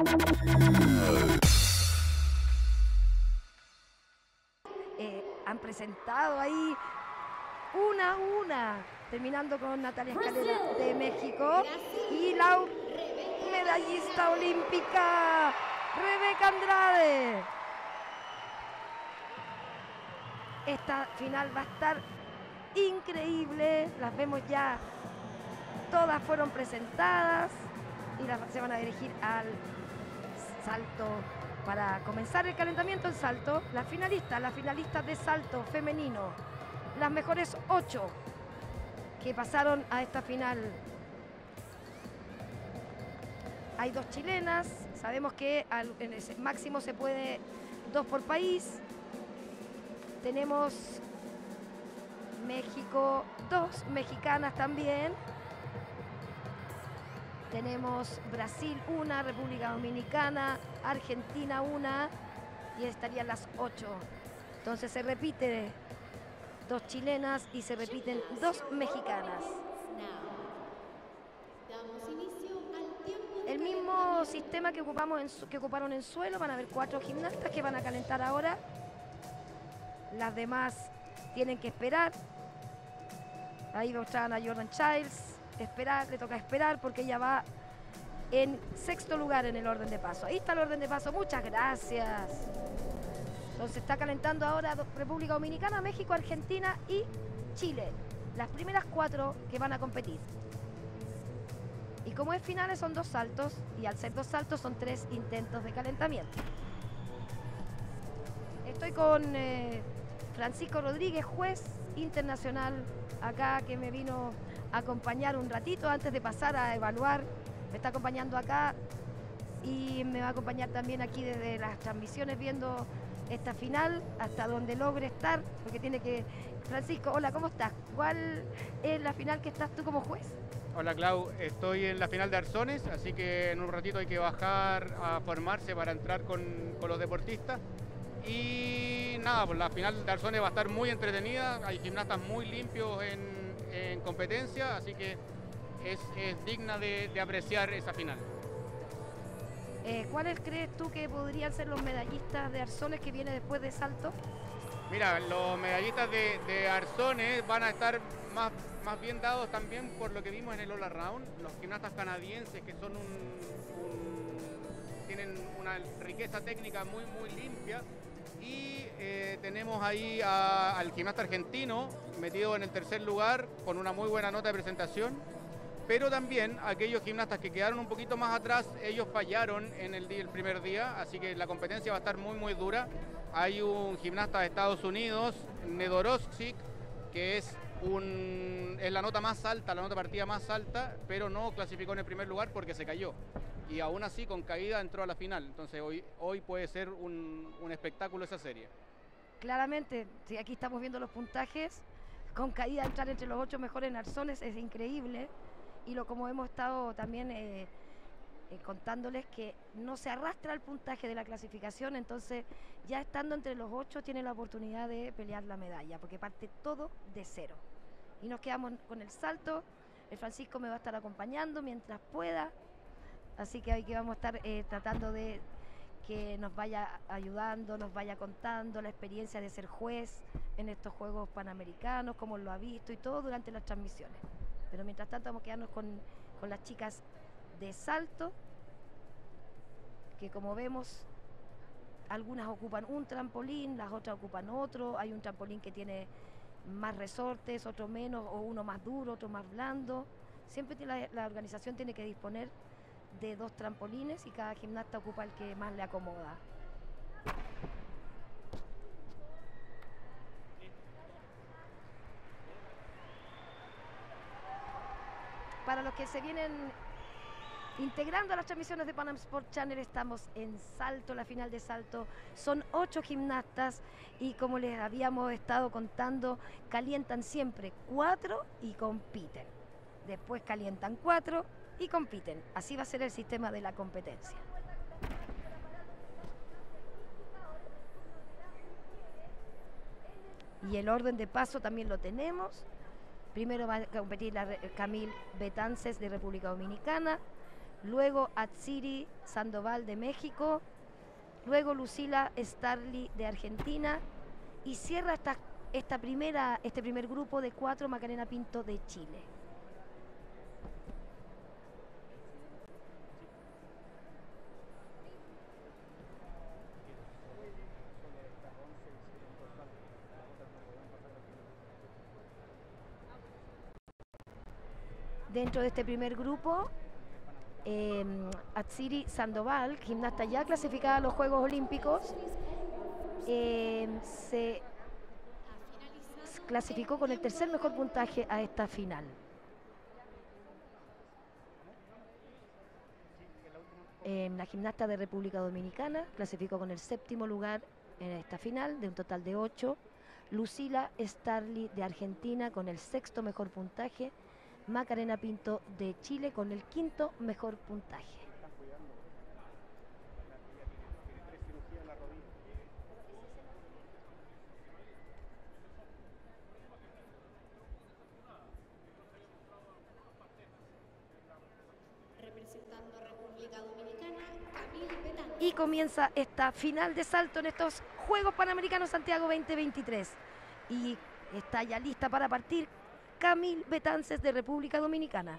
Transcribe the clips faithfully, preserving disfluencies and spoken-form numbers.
Eh, han presentado ahí una a una, terminando con Natalia Escalera de México y la medallista olímpica Rebeca Andrade. Esta final va a estar increíble, las vemos ya, todas fueron presentadas y las, se van a dirigir al salto para comenzar el calentamiento en salto. Las finalistas, las finalistas de salto femenino, las mejores ocho que pasaron a esta final. Hay dos chilenas, sabemos que al, en ese máximo se puede dos por país. Tenemos México, dos mexicanas también. Tenemos Brasil una, República Dominicana, Argentina una y estarían las ocho. Entonces se repite dos chilenas y se repiten dos mexicanas. El mismo sistema que, ocupamos en, que ocuparon en suelo, van a haber cuatro gimnastas que van a calentar ahora. Las demás tienen que esperar. Ahí mostraban a Jordan Childs. Esperar, le toca esperar porque ella va en sexto lugar en el orden de paso. Ahí está el orden de paso, muchas gracias. Entonces está calentando ahora República Dominicana, México, Argentina y Chile. Las primeras cuatro que van a competir. Y como es finales son dos saltos y al ser dos saltos son tres intentos de calentamiento. Estoy con eh, Francisco Rodríguez, juez internacional acá que me vino a acompañar un ratito antes de pasar a evaluar. Me está acompañando acá y me va a acompañar también aquí desde las transmisiones viendo esta final hasta donde logre estar, porque tiene que... Francisco, hola, ¿cómo estás? ¿Cuál es la final que estás tú como juez? Hola Clau, estoy en la final de arzones, así que en un ratito hay que bajar a formarse para entrar con, con los deportistas. Y nada, pues la final de arzones va a estar muy entretenida, hay gimnastas muy limpios en, en competencia, así que es, es digna de, de apreciar esa final. Eh, ¿Cuáles crees tú que podrían ser los medallistas de arzones que viene después de salto? Mira, los medallistas de, de arzones van a estar más, más bien dados también por lo que vimos en el All Around. Los gimnastas canadienses que son un, un, tienen una riqueza técnica muy muy limpia. Y eh, tenemos ahí a, al gimnasta argentino metido en el tercer lugar con una muy buena nota de presentación. Pero también aquellos gimnastas que quedaron un poquito más atrás, ellos fallaron en el, día, el primer día, así que la competencia va a estar muy muy dura. Hay un gimnasta de Estados Unidos, Nedorosik, que es, un, es la nota más alta, la nota partida más alta, pero no clasificó en el primer lugar porque se cayó. Y aún así, con caída, entró a la final. Entonces hoy, hoy puede ser un, un espectáculo esa serie. Claramente, si aquí estamos viendo los puntajes, con caída entrar entre los ocho mejores en arzones es increíble. Y lo como hemos estado también eh, eh, contándoles que no se arrastra el puntaje de la clasificación, entonces ya estando entre los ocho tiene la oportunidad de pelear la medalla, porque parte todo de cero. Y nos quedamos con el salto. El Francisco me va a estar acompañando mientras pueda, así que aquí vamos a estar eh, tratando de que nos vaya ayudando, nos vaya contando la experiencia de ser juez en estos Juegos Panamericanos, cómo lo ha visto y todo durante las transmisiones. Pero mientras tanto vamos a quedarnos con, con las chicas de salto, que como vemos, algunas ocupan un trampolín, las otras ocupan otro. Hay un trampolín que tiene más resortes, otro menos, o uno más duro, otro más blando. Siempre tiene la, la organización tiene que disponer de dos trampolines y cada gimnasta ocupa el que más le acomoda. Para los que se vienen integrando a las transmisiones de Panam Sport Channel, estamos en salto, la final de salto. Son ocho gimnastas y como les habíamos estado contando, calientan siempre cuatro y compiten. Después calientan cuatro y compiten. Así va a ser el sistema de la competencia. Y el orden de paso también lo tenemos. Primero va a competir la Camille Betances de República Dominicana, luego Atsiri Sandoval de México, luego Lucila Starly de Argentina y cierra esta, esta primera, este primer grupo de cuatro Macarena Pinto de Chile. Dentro de este primer grupo, eh, Atsiri Sandoval, gimnasta ya clasificada a los Juegos Olímpicos, eh, se clasificó con el tercer mejor puntaje a esta final. Eh, la gimnasta de República Dominicana clasificó con el séptimo lugar en esta final, de un total de ocho. Lucila Starly de Argentina con el sexto mejor puntaje. Macarena Pinto de Chile con el quinto mejor puntaje. Representando a República Dominicana, Camil Betán. Y comienza esta final de salto en estos Juegos Panamericanos Santiago veinte veintitrés. Y está ya lista para partir Camil Betances de República Dominicana.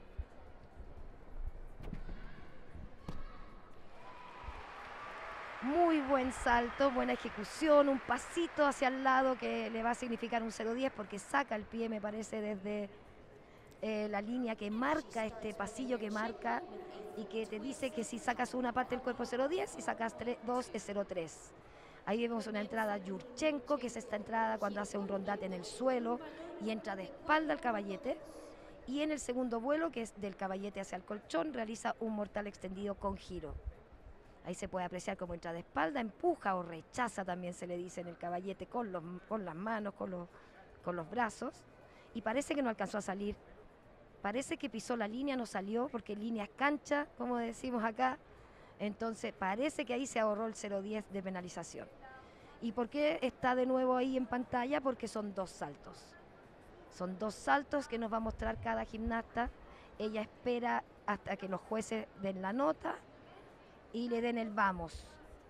Muy buen salto, buena ejecución, un pasito hacia el lado que le va a significar un cero diez porque saca el pie, me parece, desde eh, la línea que marca, este pasillo que marca y que te dice que si sacas una parte del cuerpo es cero diez, si sacas dos es cero tres. Ahí vemos una entrada Yurchenko, que es esta entrada cuando hace un rondate en el suelo y entra de espalda al caballete. Y en el segundo vuelo, que es del caballete hacia el colchón, realiza un mortal extendido con giro. Ahí se puede apreciar cómo entra de espalda, empuja o rechaza, también se le dice en el caballete, con, los, con las manos, con los, con los brazos. Y parece que no alcanzó a salir. Parece que pisó la línea, no salió, porque línea es cancha, como decimos acá. Entonces parece que ahí se ahorró el cero diez de penalización. ¿Y por qué está de nuevo ahí en pantalla? Porque son dos saltos. Son dos saltos que nos va a mostrar cada gimnasta. Ella espera hasta que los jueces den la nota y le den el vamos.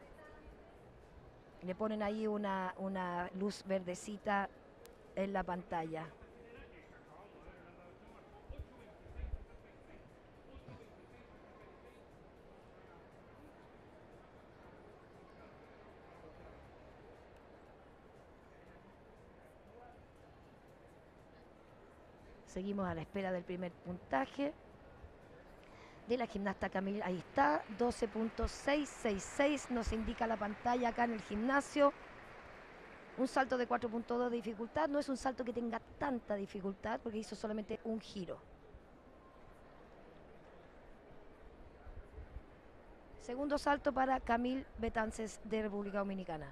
Le ponen ahí una, una luz verdecita en la pantalla. Seguimos a la espera del primer puntaje de la gimnasta Camil. Ahí está, doce punto seiscientos sesenta y seis nos indica la pantalla acá en el gimnasio. Un salto de cuatro punto dos de dificultad. No es un salto que tenga tanta dificultad porque hizo solamente un giro. Segundo salto para Camil Betances de República Dominicana.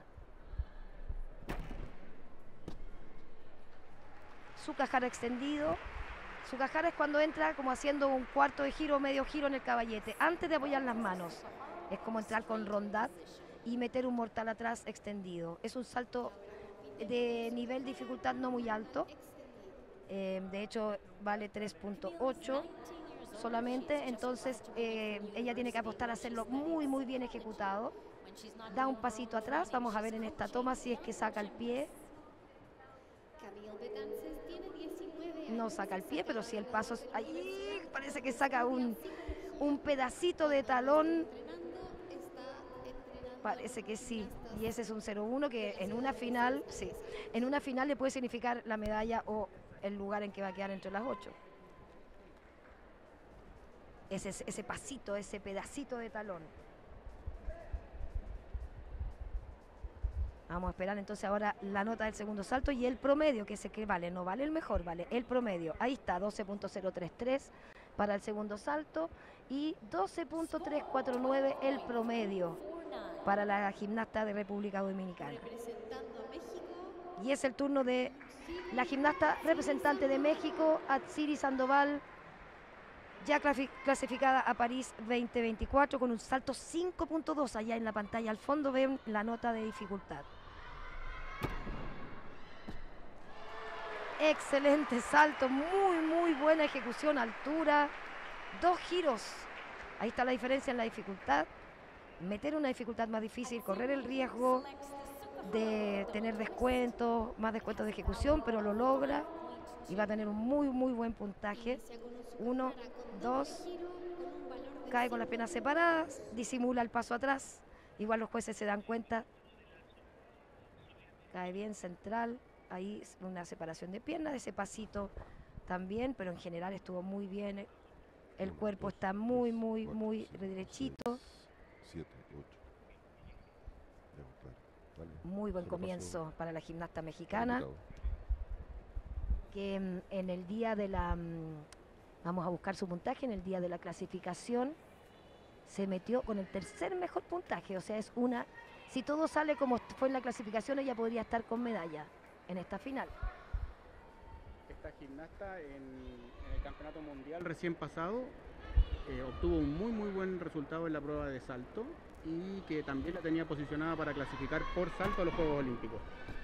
Su cajara extendido. Su cajara es cuando entra como haciendo un cuarto de giro o medio giro en el caballete, antes de apoyar las manos. Es como entrar con rondad y meter un mortal atrás extendido. Es un salto de nivel de dificultad no muy alto. Eh, de hecho, vale tres punto ocho solamente. Entonces, eh, ella tiene que apostar a hacerlo muy, muy bien ejecutado. Da un pasito atrás. Vamos a ver en esta toma si es que saca el pie. No saca el pie, pero si el paso... Ahí parece que saca un, un pedacito de talón. Parece que sí. Y ese es un cero uno que en una final, sí, en una final le puede significar la medalla o el lugar en que va a quedar entre las ocho. Ese, ese pasito, ese pedacito de talón. Vamos a esperar entonces ahora la nota del segundo salto y el promedio, que es el que vale, no vale el mejor, vale el promedio. Ahí está, doce punto cero treinta y tres para el segundo salto y doce punto trescientos cuarenta y nueve el promedio para la gimnasta de República Dominicana. Y es el turno de la gimnasta representante de México, Atsiri Sandoval, ya clasificada a París veinte veinticuatro con un salto cinco punto dos. Allá en la pantalla al fondo ven la nota de dificultad. Excelente salto, muy muy buena ejecución, altura, dos giros Ahí está la diferencia en la dificultad. Meter una dificultad más difícil, correr el riesgo de tener descuentos, más descuentos de ejecución, pero lo logra y va a tener un muy, muy buen puntaje. Uno, dos, cae con las piernas separadas, disimula el paso atrás. Igual los jueces se dan cuenta. Cae bien central, ahí una separación de piernas, ese pasito también, pero en general estuvo muy bien. El Uno, cuerpo dos, está muy, tres, muy, cuatro, muy cinco, derechito. seis, siete, ocho. Ya, claro. Vale. Muy buen Se lo pasó comienzo para la gimnasta al mexicana, diputado. que mm, en el día de la... mm, vamos a buscar su puntaje, en el día de la clasificación se metió con el tercer mejor puntaje, o sea, es una... Si todo sale como fue en la clasificación, ella podría estar con medalla en esta final. Esta gimnasta en, en el campeonato mundial recién pasado eh, obtuvo un muy muy buen resultado en la prueba de salto y que también la tenía posicionada para clasificar por salto a los Juegos Olímpicos.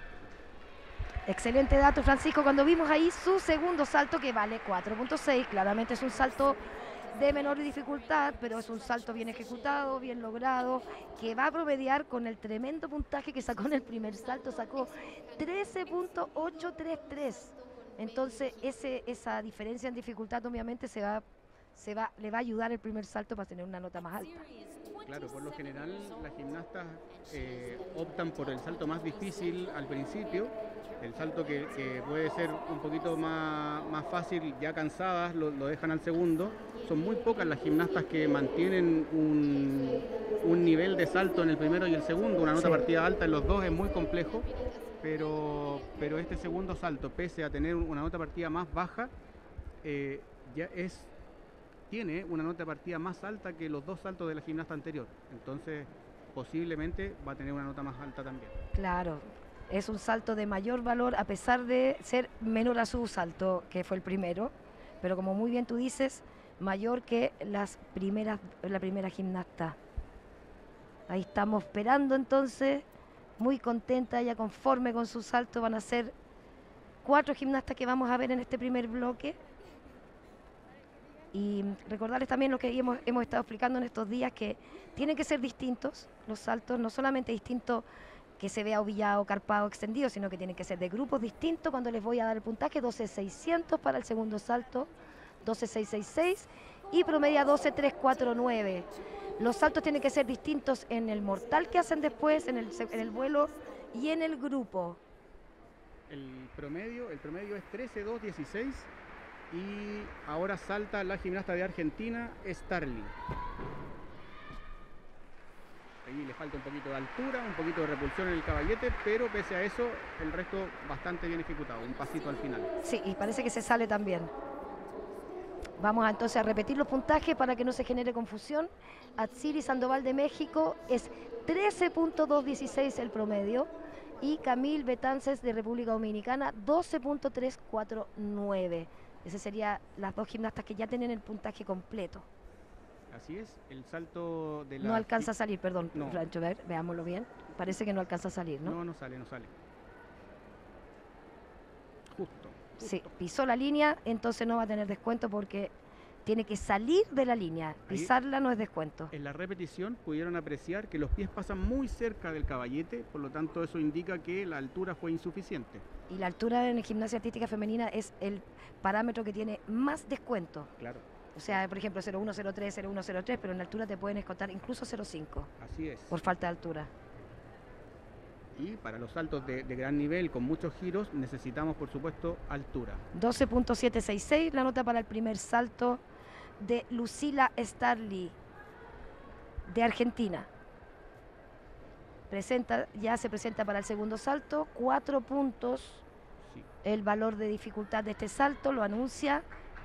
Excelente dato, Francisco, cuando vimos ahí su segundo salto que vale cuatro punto seis, claramente es un salto de menor dificultad, pero es un salto bien ejecutado, bien logrado, que va a promediar con el tremendo puntaje que sacó en el primer salto, sacó trece punto ochocientos treinta y tres. Entonces ese, esa diferencia en dificultad obviamente se va, se va, le va a ayudar el primer salto para tener una nota más alta. Claro, por lo general las gimnastas eh, optan por el salto más difícil al principio, el salto que, que puede ser un poquito más, más fácil, ya cansadas, lo, lo dejan al segundo. Son muy pocas las gimnastas que mantienen un, un nivel de salto en el primero y el segundo, una nota Sí. partida alta en los dos es muy complejo, pero, pero este segundo salto, pese a tener una nota partida más baja, eh, ya es... tiene una nota de partida más alta que los dos saltos de la gimnasta anterior. Entonces, posiblemente va a tener una nota más alta también. Claro, es un salto de mayor valor a pesar de ser menor a su salto, que fue el primero, pero como muy bien tú dices, mayor que las primeras, la primera gimnasta. Ahí estamos esperando entonces, muy contenta, ya conforme con su salto. Van a ser cuatro gimnastas que vamos a ver en este primer bloque. Y recordarles también lo que hemos, hemos estado explicando en estos días, que tienen que ser distintos los saltos, no solamente distintos que se vea ovillado, carpado, extendido, sino que tienen que ser de grupos distintos. Cuando les voy a dar el puntaje, doce mil seiscientos para el segundo salto, doce mil seiscientos sesenta y seis y promedia doce mil trescientos cuarenta y nueve. Los saltos tienen que ser distintos en el mortal que hacen después, en el, en el vuelo y en el grupo. El promedio, el promedio es trece dos dieciséis y ahora salta la gimnasta de Argentina, Starling. Ahí le falta un poquito de altura, un poquito de repulsión en el caballete, pero pese a eso, el resto bastante bien ejecutado, un pasito al final. Sí, y parece que se sale también. Vamos a, entonces a repetir los puntajes para que no se genere confusión. Atsiri Sandoval de México es trece punto doscientos dieciséis el promedio y Camille Betances de República Dominicana doce punto trescientos cuarenta y nueve. Esas serían las dos gimnastas que ya tienen el puntaje completo. Así es, el salto de la... No alcanza a salir, perdón, No. Rancho, ver, veámoslo bien. Parece que no alcanza a salir, ¿no? No, no sale, no sale. Justo. Sí, pisó la línea, entonces no va a tener descuento porque tiene que salir de la línea. Pisarla no es descuento. En la repetición pudieron apreciar que los pies pasan muy cerca del caballete, por lo tanto eso indica que la altura fue insuficiente. Y la altura en gimnasia artística femenina es el parámetro que tiene más descuento. Claro, O sea, por ejemplo, cero uno cero tres, cero uno cero tres, pero en altura te pueden descontar incluso cero cinco así es. por falta de altura. Y para los saltos de, de gran nivel con muchos giros necesitamos, por supuesto, altura. doce punto setecientos sesenta y seis, la nota para el primer salto de Lucila Starling de Argentina. Presenta, ya se presenta para el segundo salto, cuatro puntos. Sí. El valor de dificultad de este salto lo anuncia.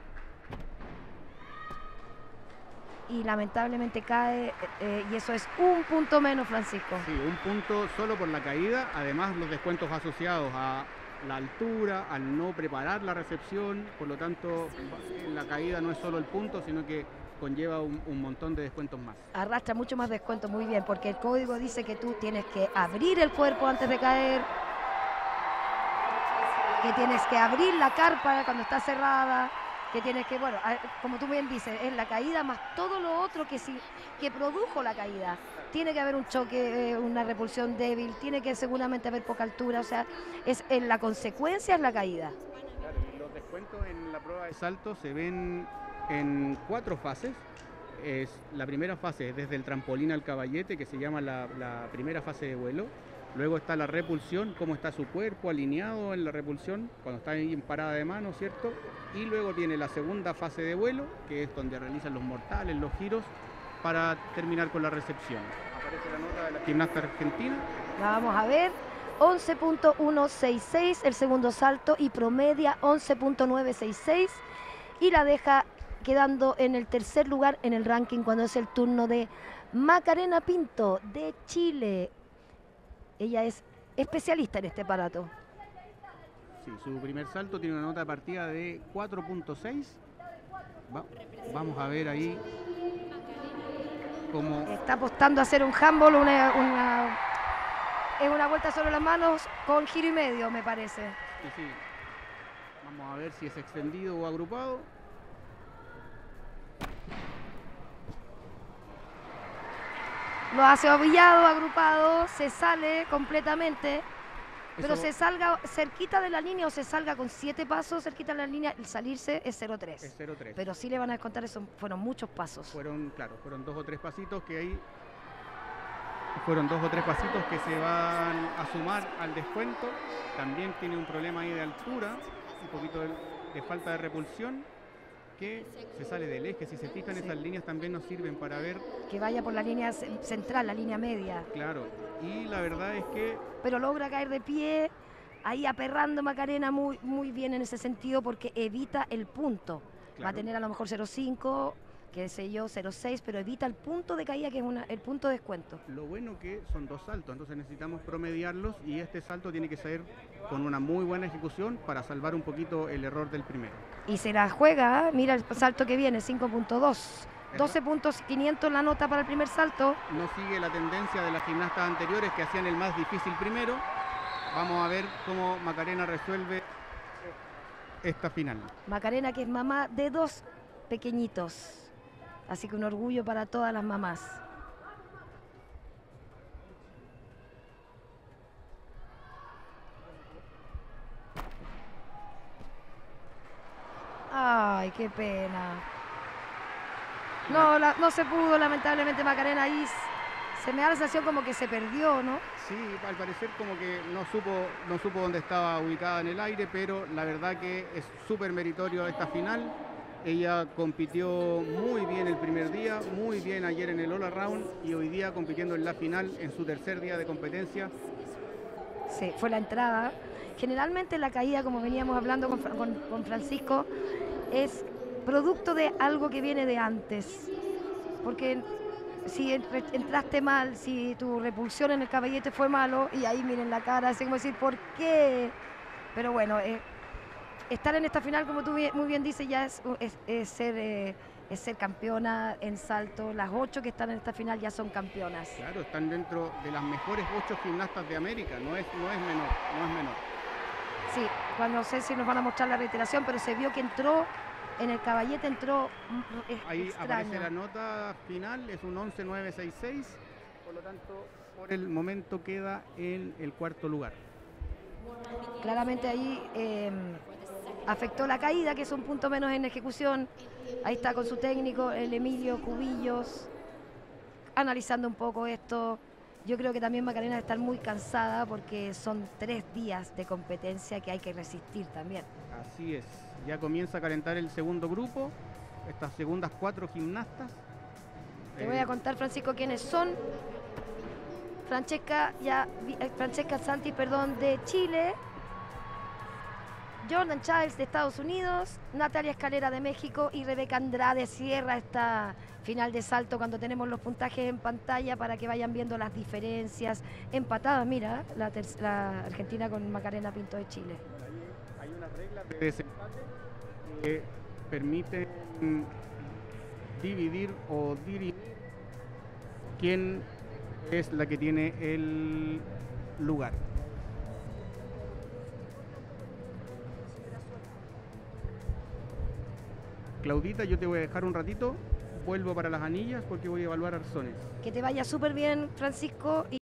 Y lamentablemente cae, eh, y eso es un punto menos, Francisco. Sí, un punto solo por la caída, además los descuentos asociados a la altura, al no preparar la recepción, por lo tanto la caída no es solo el punto, sino que conlleva un, un montón de descuentos más. Arrastra mucho más descuento, muy bien, porque el código dice que tú tienes que abrir el cuerpo antes de caer, que tienes que abrir la carpa cuando está cerrada, que tienes que, bueno, a- como tú bien dices, es la caída más todo lo otro que, sí, que produjo la caída. Tiene que haber un choque, eh, una repulsión débil, tiene que seguramente haber poca altura, o sea, es en la consecuencia es la caída. Claro, y los descuentos en la prueba de salto se ven en cuatro fases. Es, la primera fase es desde el trampolín al caballete, que se llama la, la primera fase de vuelo. Luego está la repulsión, cómo está su cuerpo alineado en la repulsión, cuando está ahí en parada de mano, ¿cierto? Y luego tiene la segunda fase de vuelo, que es donde realizan los mortales, los giros, para terminar con la recepción. Aparece la nota de la gimnasta argentina. La vamos a ver, once punto ciento sesenta y seis el segundo salto y promedia once punto novecientos sesenta y seis y la deja quedando en el tercer lugar en el ranking cuando es el turno de Macarena Pinto de Chile. Ella es especialista en este aparato. Sí, su primer salto tiene una nota de partida de cuatro punto seis. Va, vamos a ver ahí cómo... Está apostando a hacer un handball, una, una, es una vuelta sobre las manos con giro y medio, me parece. Sí, sí. Vamos a ver si es extendido o agrupado. Lo hace ovillado, agrupado, se sale completamente, pero Eso- se salga cerquita de la línea o se salga con siete pasos cerquita de la línea, el salirse es cero tres. Es cero tres. Pero sí le van a descontar, eso fueron muchos pasos. Fueron, claro, fueron dos o tres pasitos que ahí... Fueron dos o tres pasitos que se van a sumar al descuento. También tiene un problema ahí de altura, un poquito de, de falta de repulsión, que se sale del eje. Si se fijan, esas líneas también nos sirven para ver, Que vaya por la línea ce- central, la línea media. claro. Y la verdad es que Pero logra caer de pie, ahí aperrando Macarena muy, muy bien en ese sentido porque evita el punto. Va a Claro. tener a lo mejor cero cinco, qué sé yo, cero seis, pero evita el punto de caída que es una, el punto de descuento. lo bueno que son dos saltos, entonces necesitamos promediarlos y este salto tiene que ser con una muy buena ejecución para salvar un poquito el error del primero. Y se la juega, ¿eh? Mira el salto que viene, cinco punto dos. doce puntos quinientos la nota para el primer salto. No sigue la tendencia de las gimnastas anteriores que hacían el más difícil primero. Vamos a ver cómo Macarena resuelve esta final. Macarena, que es mamá de dos pequeñitos. Así que un orgullo para todas las mamás. Ay, qué pena. No, la- no se pudo, lamentablemente, Macarena ahí. s- Se me da la sensación como que se perdió, ¿no? Sí, al parecer como que no supo, no supo dónde estaba ubicada en el aire, pero la verdad que es súper meritorio esta final. Ella compitió muy bien el primer día, muy bien ayer en el All Around y hoy día compitiendo en la final en su tercer día de competencia. Sí, fue la entrada. Generalmente la caída, como veníamos hablando con, Fra- con- con Francisco, es producto de algo que viene de antes. Porque si entre- entraste mal, si tu repulsión en el caballete fue malo, y ahí miren la cara, así como decir, ¿por qué? Pero bueno, eh, estar en esta final, como tú bien- muy bien dices, ya es, es- es ser, eh, es ser campeona en salto. Las ocho que están en esta final ya son campeonas. Claro, están dentro de las mejores ocho gimnastas de América, no es, no es menor, no es menor. Sí, cuando no sé si nos van a mostrar la reiteración, pero se vio que entró, en el caballete entró mm, es- Ahí extraño. aparece la nota final, es un once nueve sesenta y seis, por lo tanto, por el momento queda en el cuarto lugar. Claramente ahí eh, afectó la caída, que es un punto menos en ejecución. Ahí está con su técnico, el Emilio Cubillos, analizando un poco esto. Yo creo que también Macarena debe estar muy cansada porque son tres días de competencia que hay que resistir también. Así es, ya comienza a calentar el segundo grupo, estas segundas cuatro gimnastas. Te Eh, voy a contar, Francisco, quiénes son. Francesca, ya, vi- eh, Francesca Santi, perdón, de Chile. Jordan Childs de Estados Unidos, Natalia Escalera de México y Rebeca Andrade cierra esta final de salto cuando tenemos los puntajes en pantalla para que vayan viendo las diferencias. Empatadas, mira, la, ter- la Argentina con Macarena Pinto de Chile. Hay unas reglas de desempate que permiten dividir o dirimir quién es la que tiene el lugar. Claudita, yo te voy a dejar un ratito, vuelvo para las anillas porque voy a evaluar arzones. Que te vaya súper bien, Francisco. Y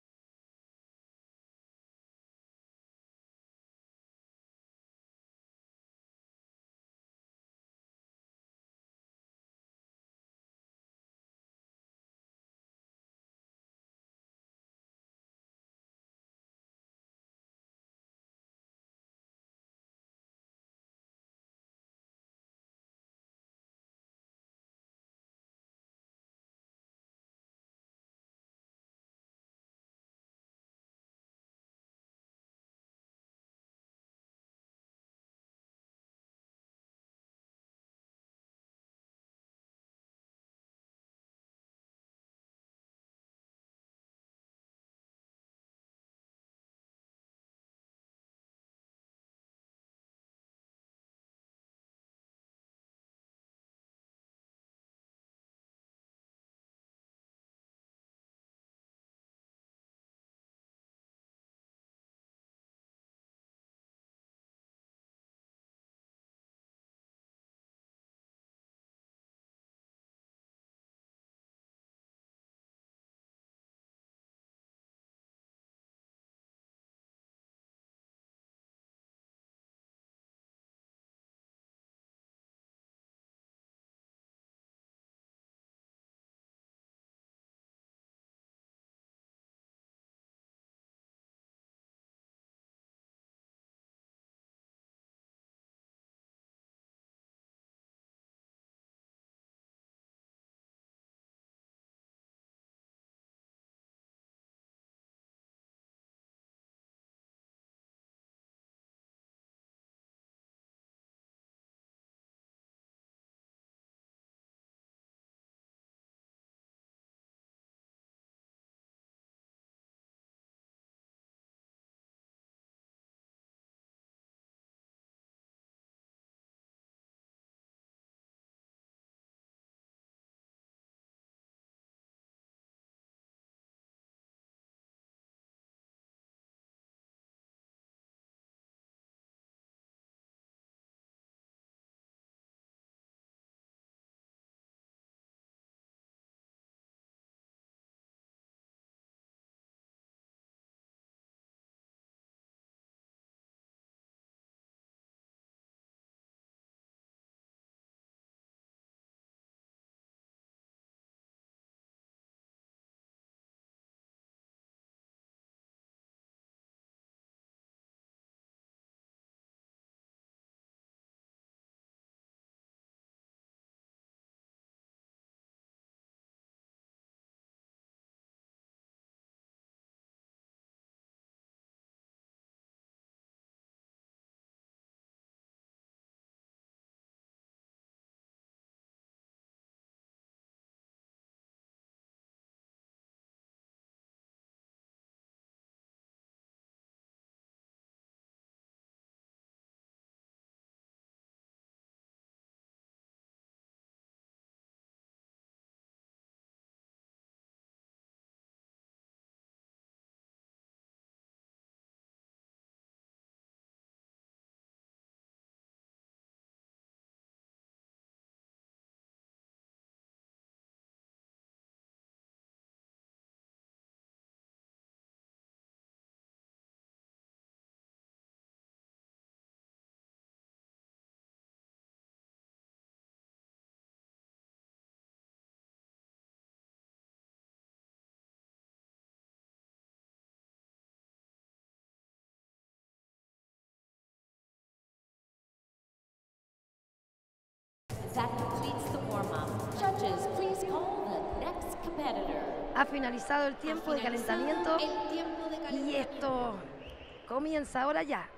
That completes the warm-up. Judges, please call the next competitor. ha finalizado el tiempo de calentamiento El tiempo de y calentamiento. esto comienza ahora ya.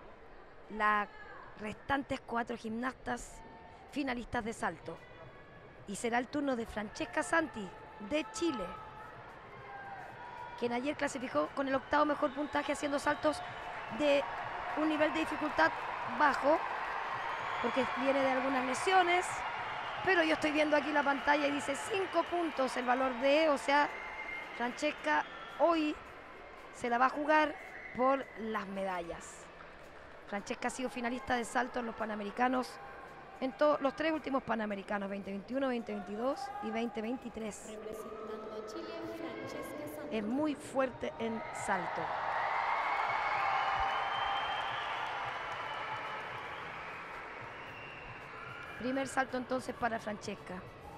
Las restantes cuatro gimnastas finalistas de salto. Y será el turno de Francesca Santi, de Chile, quien ayer clasificó con el octavo mejor puntaje haciendo saltos de un nivel de dificultad bajo, porque viene de algunas lesiones, pero yo estoy viendo aquí la pantalla y dice cinco puntos el valor de, o sea, Francesca hoy se la va a jugar por las medallas. Francesca ha sido finalista de salto en los Panamericanos en todos los tres últimos Panamericanos, veinte veintiuno, veinte veintidós y veinte veintitrés. Representando a Chile, Francesca Santos. Es muy fuerte en salto. Primer salto entonces para Francesca.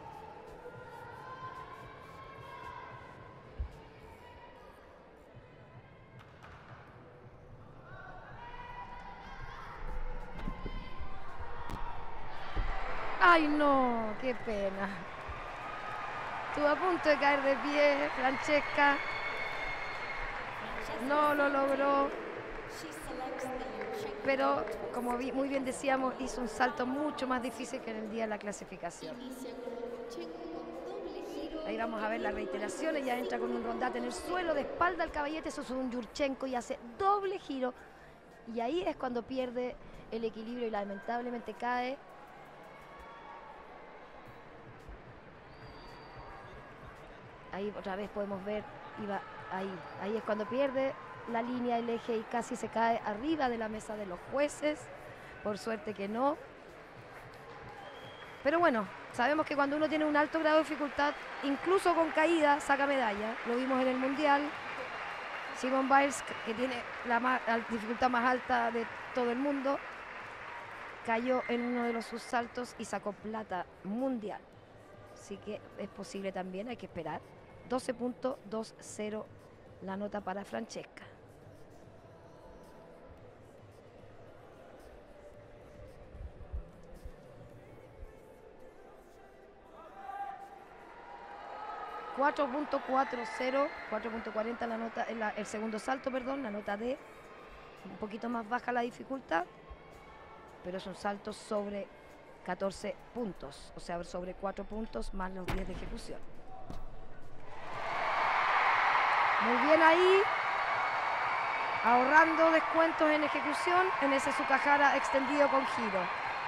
¡Ay, no! ¡Qué pena! Estuvo a punto de caer de pie, Francesca. No lo logró. Pero, como vi, muy bien decíamos, hizo un salto mucho más difícil que en el día de la clasificación. Inicia con un Yurchenko con doble giro. Ahí vamos a ver las reiteraciones. Ya entra con un rondate en el suelo, de espalda al caballete. Eso es un Yurchenko y hace doble giro. Y ahí es cuando pierde el equilibrio y lamentablemente cae. Ahí otra vez podemos ver, iba ahí, ahí es cuando pierde la línea, el eje y casi se cae arriba de la mesa de los jueces. Por suerte que no. Pero bueno, sabemos que cuando uno tiene un alto grado de dificultad, incluso con caída, saca medalla. Lo vimos en el Mundial. Simone Biles, que tiene la, más, la dificultad más alta de todo el mundo, cayó en uno de los sus saltos y sacó plata mundial. Así que es posible también, hay que esperar. doce punto veinte la nota para Francesca. cuatro punto cuarenta, cuatro punto cuarenta la nota, la, el segundo salto, perdón, la nota D. Un poquito más baja la dificultad, pero es un salto sobre catorce puntos, o sea, sobre cuatro puntos más los diez de ejecución. Muy bien ahí, ahorrando descuentos en ejecución en ese Sukahara extendido con giro.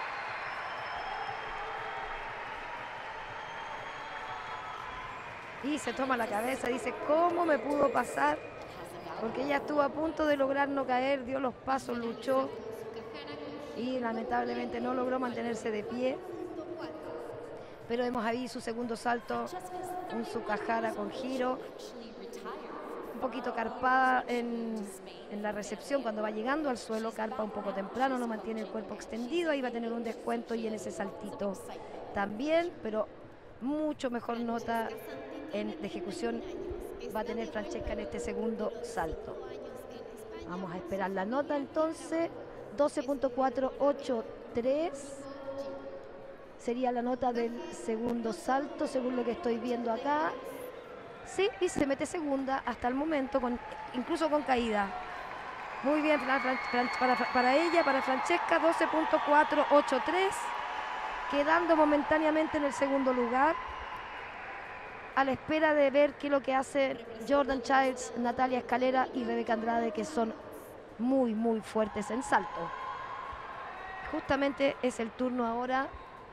Y se toma la cabeza, dice, ¿cómo me pudo pasar? Porque ella estuvo a punto de lograr no caer, dio los pasos, luchó y lamentablemente no logró mantenerse de pie. Pero vemos ahí su segundo salto, un Sukahara con giro. Un poquito carpada en, en la recepción cuando va llegando al suelo, carpa un poco temprano, no mantiene el cuerpo extendido, ahí va a tener un descuento y en ese saltito también, pero mucho mejor nota en, de ejecución va a tener Francesca en este segundo salto. Vamos a esperar la nota entonces, doce punto cuatrocientos ochenta y tres sería la nota del segundo salto, según lo que estoy viendo acá. Sí, y se mete segunda hasta el momento, con, incluso con caída. Muy bien para, para, para ella, para Francesca, doce punto cuatrocientos ochenta y tres, quedando momentáneamente en el segundo lugar, a la espera de ver qué es lo que hace Jordan Childs, Natalia Escalera y Rebeca Andrade, que son muy, muy fuertes en salto. Justamente es el turno ahora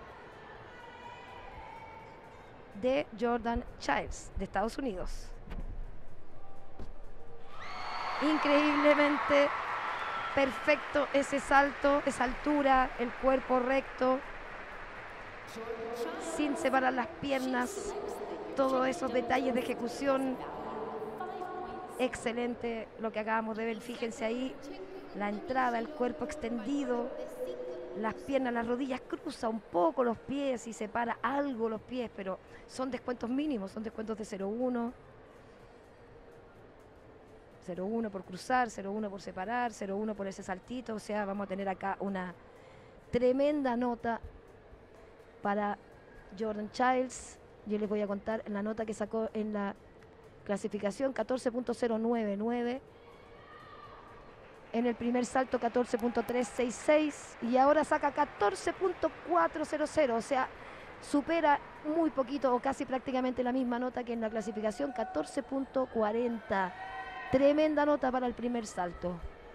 de Jordan Childs, de Estados Unidos. Increíblemente perfecto ese salto, esa altura, el cuerpo recto, sin separar las piernas, todos esos detalles de ejecución. Excelente lo que acabamos de ver, fíjense ahí, la entrada, el cuerpo extendido, las piernas, las rodillas, cruza un poco los pies y separa algo los pies, pero son descuentos mínimos, son descuentos de cero punto uno, cero punto uno por cruzar, cero punto uno por separar, cero punto uno por ese saltito, o sea, vamos a tener acá una tremenda nota para Jordan Childs. Yo les voy a contar la nota que sacó en la clasificación, catorce punto cero nueve nueve. En el primer salto catorce punto trescientos sesenta y seis y ahora saca catorce punto cuatrocientos, o sea, supera muy poquito o casi prácticamente la misma nota que en la clasificación, catorce punto cuarenta. Tremenda nota para el primer salto.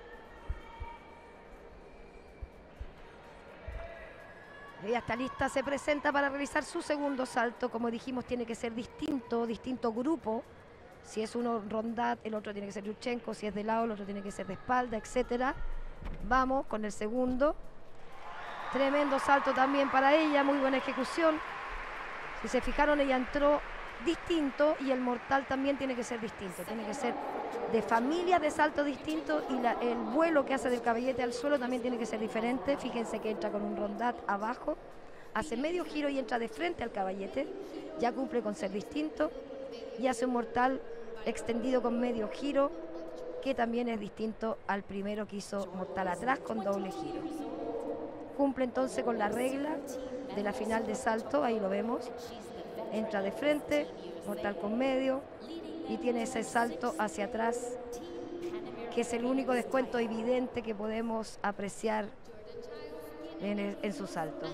Ella está lista, se presenta para realizar su segundo salto. Como dijimos, tiene que ser distinto, distinto grupo. Si es uno rondat, el otro tiene que ser Yurchenko. Si es de lado, el otro tiene que ser de espalda, etcétera. Vamos con el segundo. Tremendo salto también para ella, muy buena ejecución. Si se fijaron, ella entró distinto y el mortal también tiene que ser distinto. Tiene que ser de familia de salto distinto y la, el vuelo que hace del caballete al suelo también tiene que ser diferente. Fíjense que entra con un rondat abajo, hace medio giro y entra de frente al caballete. Ya cumple con ser distinto y hace un mortal extendido con medio giro, que también es distinto al primero que hizo mortal atrás con doble giro. Cumple entonces con la regla de la final de salto, ahí lo vemos. Entra de frente, mortal con medio y tiene ese salto hacia atrás, que es el único descuento evidente que podemos apreciar en, el, en su salto.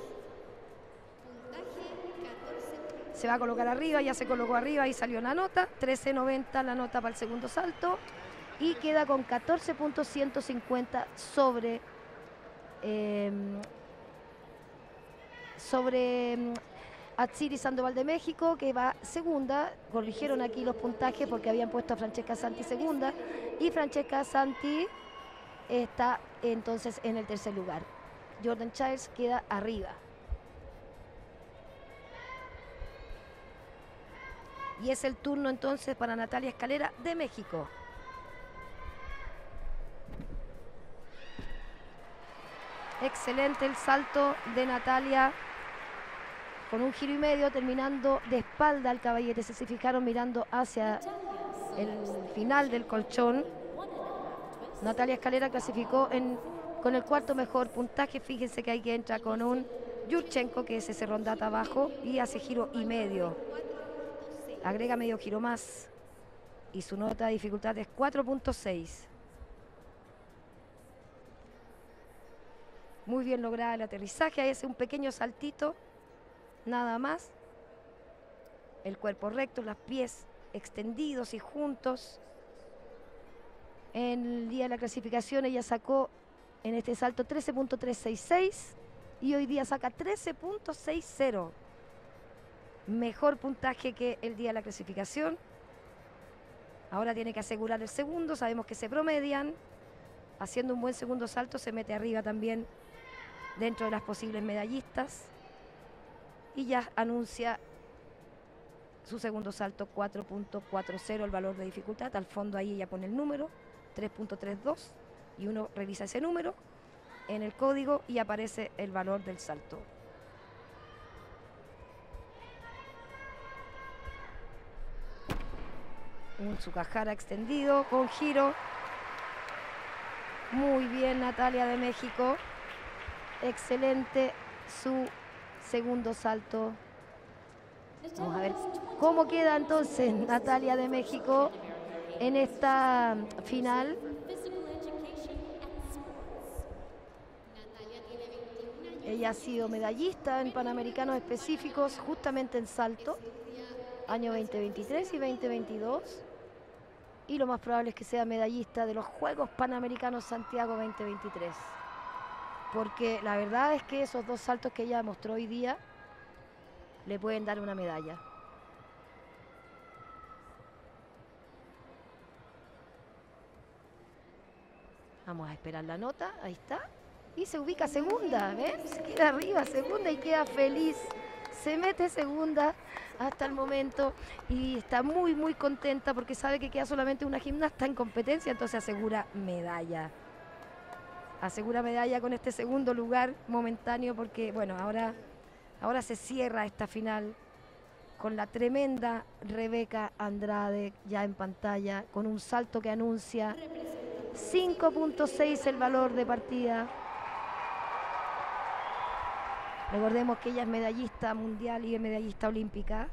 Se va a colocar arriba, ya se colocó arriba y salió la nota, trece noventa la nota para el segundo salto y queda con catorce punto ciento cincuenta sobre eh, sobre eh, Atsiri Sandoval de México, que va segunda. Corrigieron aquí los puntajes porque habían puesto a Francesca Santi segunda y Francesca Santi está entonces en el tercer lugar. Jordan Childs queda arriba. Y es el turno entonces para Natalia Escalera de México. Excelente el salto de Natalia con un giro y medio, terminando de espalda al caballete. Si se fijaron, mirando hacia el final del colchón. Natalia Escalera clasificó en, con el cuarto mejor puntaje. Fíjense que hay que entra con un Yurchenko, que es ese rondata abajo, y hace giro y medio. Agrega medio giro más y su nota de dificultad es cuatro punto seis. Muy bien lograda el aterrizaje, ahí es un pequeño saltito, nada más. El cuerpo recto, los pies extendidos y juntos. En el día de la clasificación ella sacó en este salto trece punto trescientos sesenta y seis y hoy día saca trece punto sesenta. Mejor puntaje que el día de la clasificación. Ahora tiene que asegurar el segundo, sabemos que se promedian. Haciendo un buen segundo salto se mete arriba también dentro de las posibles medallistas. Y ya anuncia su segundo salto cuatro punto cuarenta el valor de dificultad. Al fondo ahí ella pone el número tres punto treinta y dos y uno revisa ese número en el código y aparece el valor del salto. Un Tsukahara extendido con giro. Muy bien Natalia de México. Excelente su segundo salto. Vamos a ver cómo queda entonces Natalia de México en esta final. Ella ha sido medallista en Panamericanos específicos justamente en salto, año veinte veintitrés y veinte veintidós. Y lo más probable es que sea medallista de los Juegos Panamericanos Santiago veinte veintitrés. Porque la verdad es que esos dos saltos que ella mostró hoy día le pueden dar una medalla. Vamos a esperar la nota, ahí está. Y se ubica segunda, ¿ven? Se queda arriba, segunda y queda feliz. Se mete segunda hasta el momento y está muy, muy contenta porque sabe que queda solamente una gimnasta en competencia, entonces asegura medalla. Asegura medalla con este segundo lugar momentáneo porque, bueno, ahora, ahora se cierra esta final con la tremenda Rebeca Andrade ya en pantalla, con un salto que anuncia cinco punto seis el valor de partida. Recordemos que ella es medallista mundial y es medallista olímpica.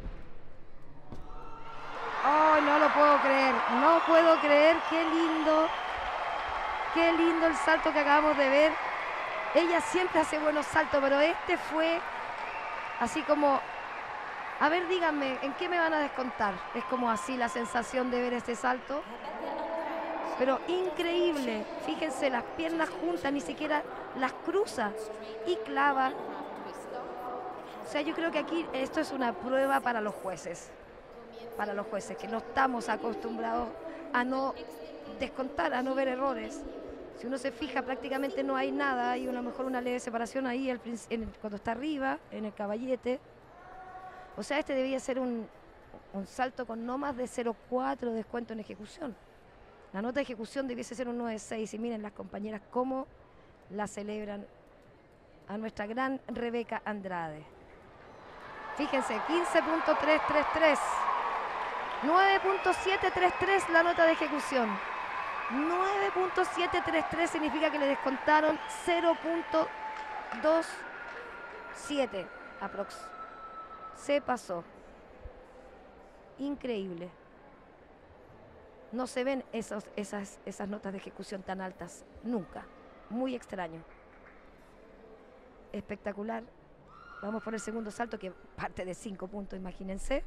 ¡Oh, no lo puedo creer! No puedo creer, qué lindo. Qué lindo el salto que acabamos de ver. Ella siempre hace buenos saltos, pero este fue así como... A ver, díganme, ¿en qué me van a descontar? Es como así la sensación de ver este salto. Pero increíble. Fíjense, las piernas juntas, ni siquiera las cruza y clava. O sea, yo creo que aquí esto es una prueba para los jueces. Para los jueces, que no estamos acostumbrados a no descontar, a no ver errores. Si uno se fija, prácticamente no hay nada, hay a lo mejor una leve separación ahí al princ- en el- cuando está arriba, en el caballete. O sea, este debía ser un, un salto con no más de cero coma cuatro descuento en ejecución. La nota de ejecución debiese ser un nueve coma seis y miren las compañeras cómo la celebran a nuestra gran Rebeca Andrade. Fíjense, quince punto trescientos treinta y tres, nueve punto setecientos treinta y tres la nota de ejecución. nueve punto setecientos treinta y tres significa que le descontaron cero punto veintisiete aprox. Se pasó. Increíble. No se ven esos, esas, esas notas de ejecución tan altas nunca. Muy extraño. Espectacular. Vamos por el segundo salto que parte de cinco puntos, imagínense.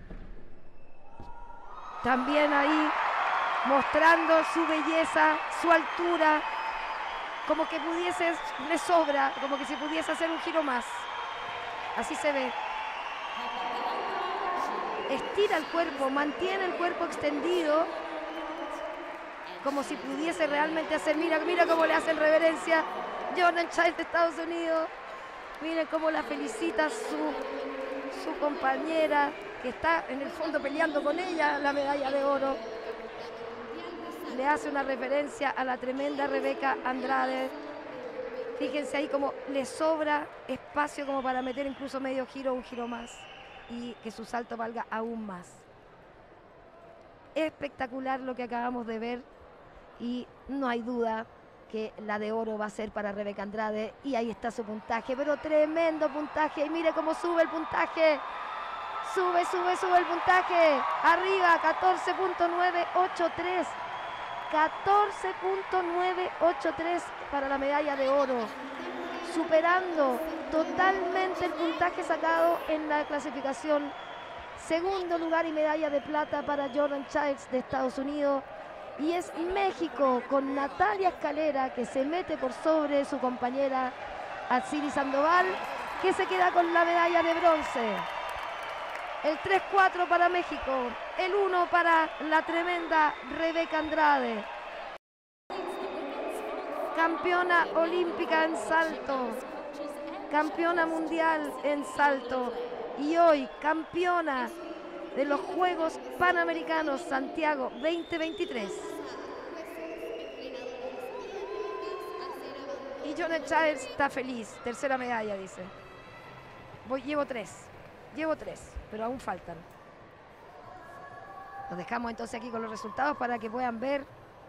También ahí mostrando su belleza, su altura, como que pudiese, le sobra, como que si pudiese hacer un giro más. Así se ve. Estira el cuerpo, mantiene el cuerpo extendido, como si pudiese realmente hacer, mira, mira cómo le hacen reverencia Jordan Child de Estados Unidos. Miren cómo la felicita su, su compañera, que está en el fondo peleando con ella la medalla de oro. Le hace una referencia a la tremenda Rebeca Andrade. Fíjense ahí como le sobra espacio como para meter incluso medio giro o un giro más y que su salto valga aún más. Espectacular lo que acabamos de ver y no hay duda que la de oro va a ser para Rebeca Andrade y ahí está su puntaje, pero tremendo puntaje y mire cómo sube el puntaje. Sube, sube, sube el puntaje. Arriba, catorce punto novecientos ochenta y tres. catorce punto novecientos ochenta y tres para la medalla de oro, superando totalmente el puntaje sacado en la clasificación. Segundo lugar y medalla de plata para Jordan Childs de Estados Unidos. Y es México con Natalia Escalera, que se mete por sobre su compañera Atsiri Sandoval, que se queda con la medalla de bronce. El tres cuatro para México, el uno para la tremenda Rebeca Andrade. Campeona olímpica en salto, campeona mundial en salto y hoy campeona de los Juegos Panamericanos Santiago veinte veintitrés. Y Jordan Childs está feliz, tercera medalla dice. Voy, llevo tres, llevo tres, pero aún faltan. Los dejamos entonces aquí con los resultados para que puedan ver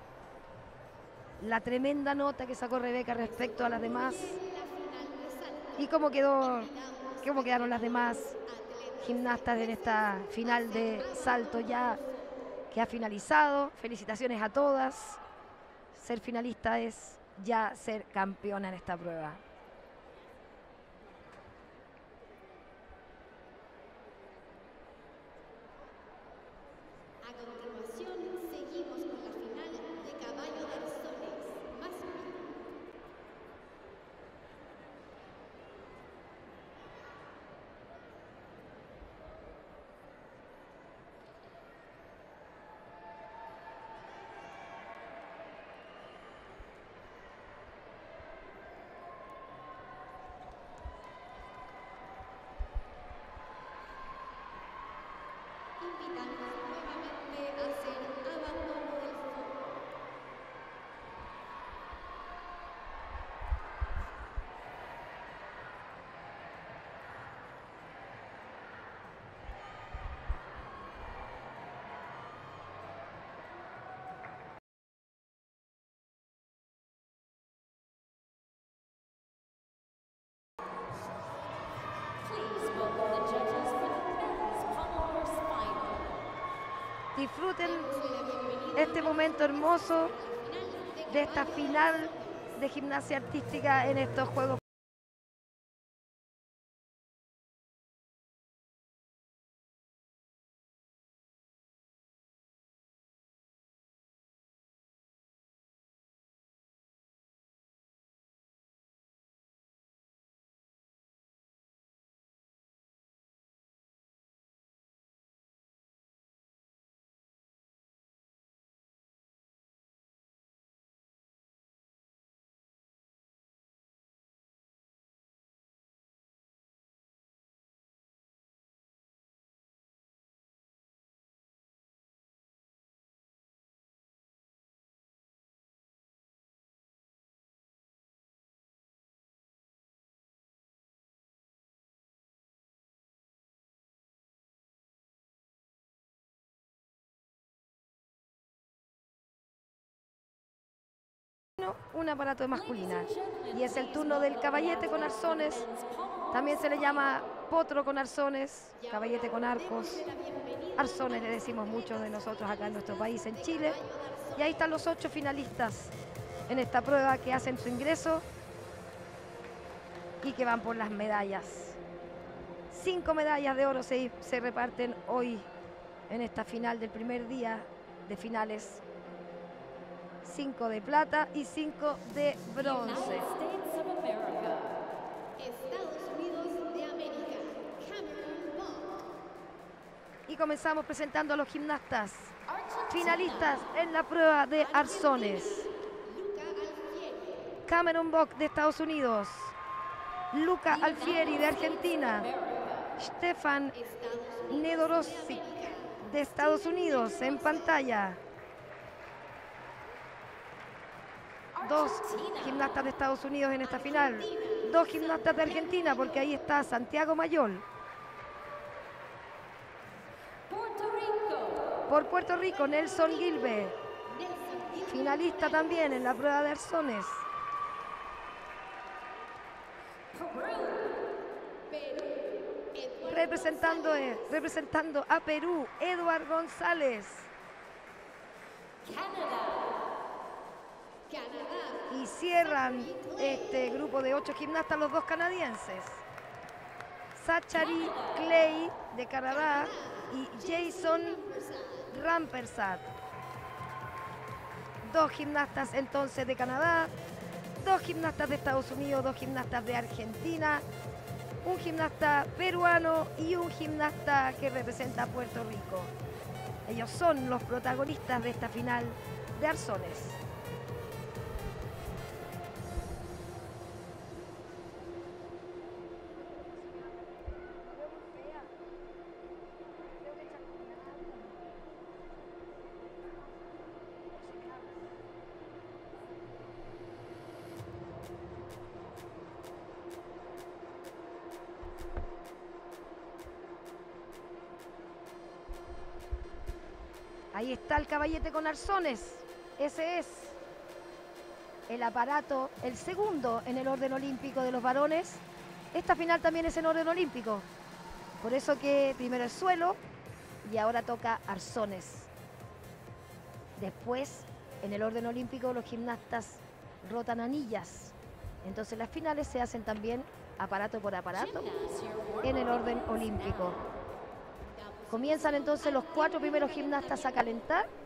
la tremenda nota que sacó Rebeca respecto a las demás y cómo quedó, cómo quedaron las demás gimnastas en esta final de salto ya que ha finalizado. Felicitaciones a todas. Ser finalista es ya ser campeona en esta prueba. A continuación, seguimos con la final de caballo de arzones masculino. Invitamos nuevamente a hacer abandono del fondo. Please welcome the judges for the men's pommel final. Disfruten este momento hermoso de esta final de gimnasia artística en estos Juegos femenino, un aparato de masculina. Y es el turno del caballete con arzones. También se le llama potro con arzones, caballete con arcos. Arzones le decimos muchos de nosotros acá en nuestro país, en Chile. Y ahí están los ocho finalistas en esta prueba que hacen su ingreso y que van por las medallas. Cinco medallas de oro se, se reparten hoy en esta final del primer día de finales. Cinco de plata y cinco de bronce. United States of America. Estados Unidos de América, Cameron Bond. Y comenzamos presentando a los gimnastas finalistas en la prueba de arzones. Luca Alfieri, Cameron Bock de Estados Unidos. Luca Alfieri de Argentina. Stefan Estados Unidos Nedorossi de Estados Unidos en pantalla. Dos gimnastas de Estados Unidos en esta final. Dos gimnastas de Argentina, porque ahí está Santiago Mayol. Puerto Rico. Por Puerto Rico, Nelson Gilbert, Nelson Gilbert, finalista también en la prueba de arzones. Perú, Eduardo Representando, González, eh, representando a Perú, Eduard González. Canadá. Canadá, Y cierran este grupo de ocho gimnastas los dos canadienses. Zachary Clay de Canadá y Jason Rampersad. Dos gimnastas entonces de Canadá, dos gimnastas de Estados Unidos, dos gimnastas de Argentina, un gimnasta peruano y un gimnasta que representa a Puerto Rico. Ellos son los protagonistas de esta final de arzones. Ahí está el caballete con arzones. Ese es el aparato, el segundo en el orden olímpico de los varones. Esta final también es en orden olímpico. Por eso que primero es suelo y ahora toca arzones. Después, en el orden olímpico, los gimnastas rotan anillas. Entonces las finales se hacen también aparato por aparato Gymnast, your warm-up en el orden begins olímpico. now. Comienzan entonces los cuatro primeros gimnastas a calentar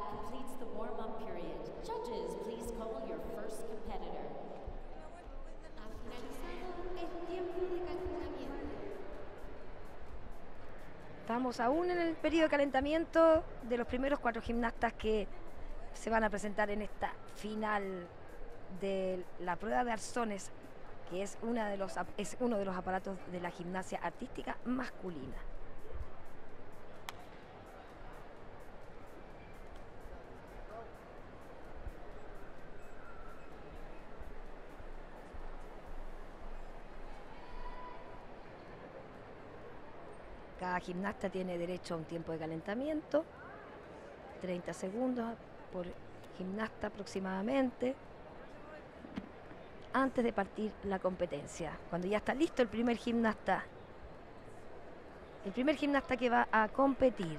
completes the warm-up period. Judges, please call your first competitor. Ha finalizado el tiempo de calentamiento. Estamos aún en el periodo de calentamiento de los primeros cuatro gimnastas que se van a presentar en esta final de la prueba de arzones, que es, una de los, ap- es uno de los aparatos de la gimnasia artística masculina. Cada gimnasta tiene derecho a un tiempo de calentamiento, treinta segundos por gimnasta aproximadamente, antes de partir la competencia. Cuando ya está listo el primer gimnasta, el primer gimnasta que va a competir.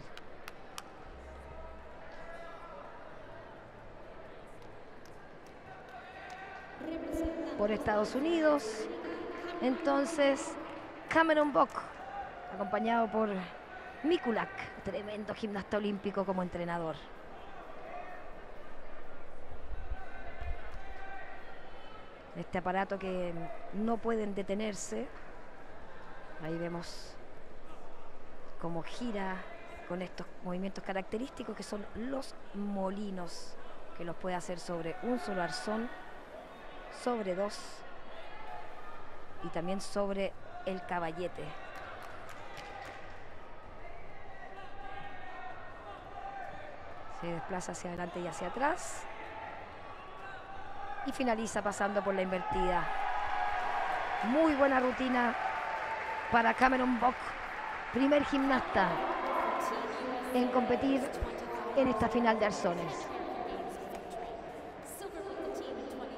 Por Estados Unidos, entonces Cameron Bock, acompañado por Mikulak, tremendo gimnasta olímpico como entrenador. Este aparato que no pueden detenerse. Ahí vemos cómo gira con estos movimientos característicos que son los molinos, que los puede hacer sobre un solo arzón, sobre dos y también sobre el caballete. Se desplaza hacia adelante y hacia atrás y finaliza pasando por la invertida. Muy buena rutina para Cameron Bock, primer gimnasta en competir en esta final de arzones. Silver with the team in twenty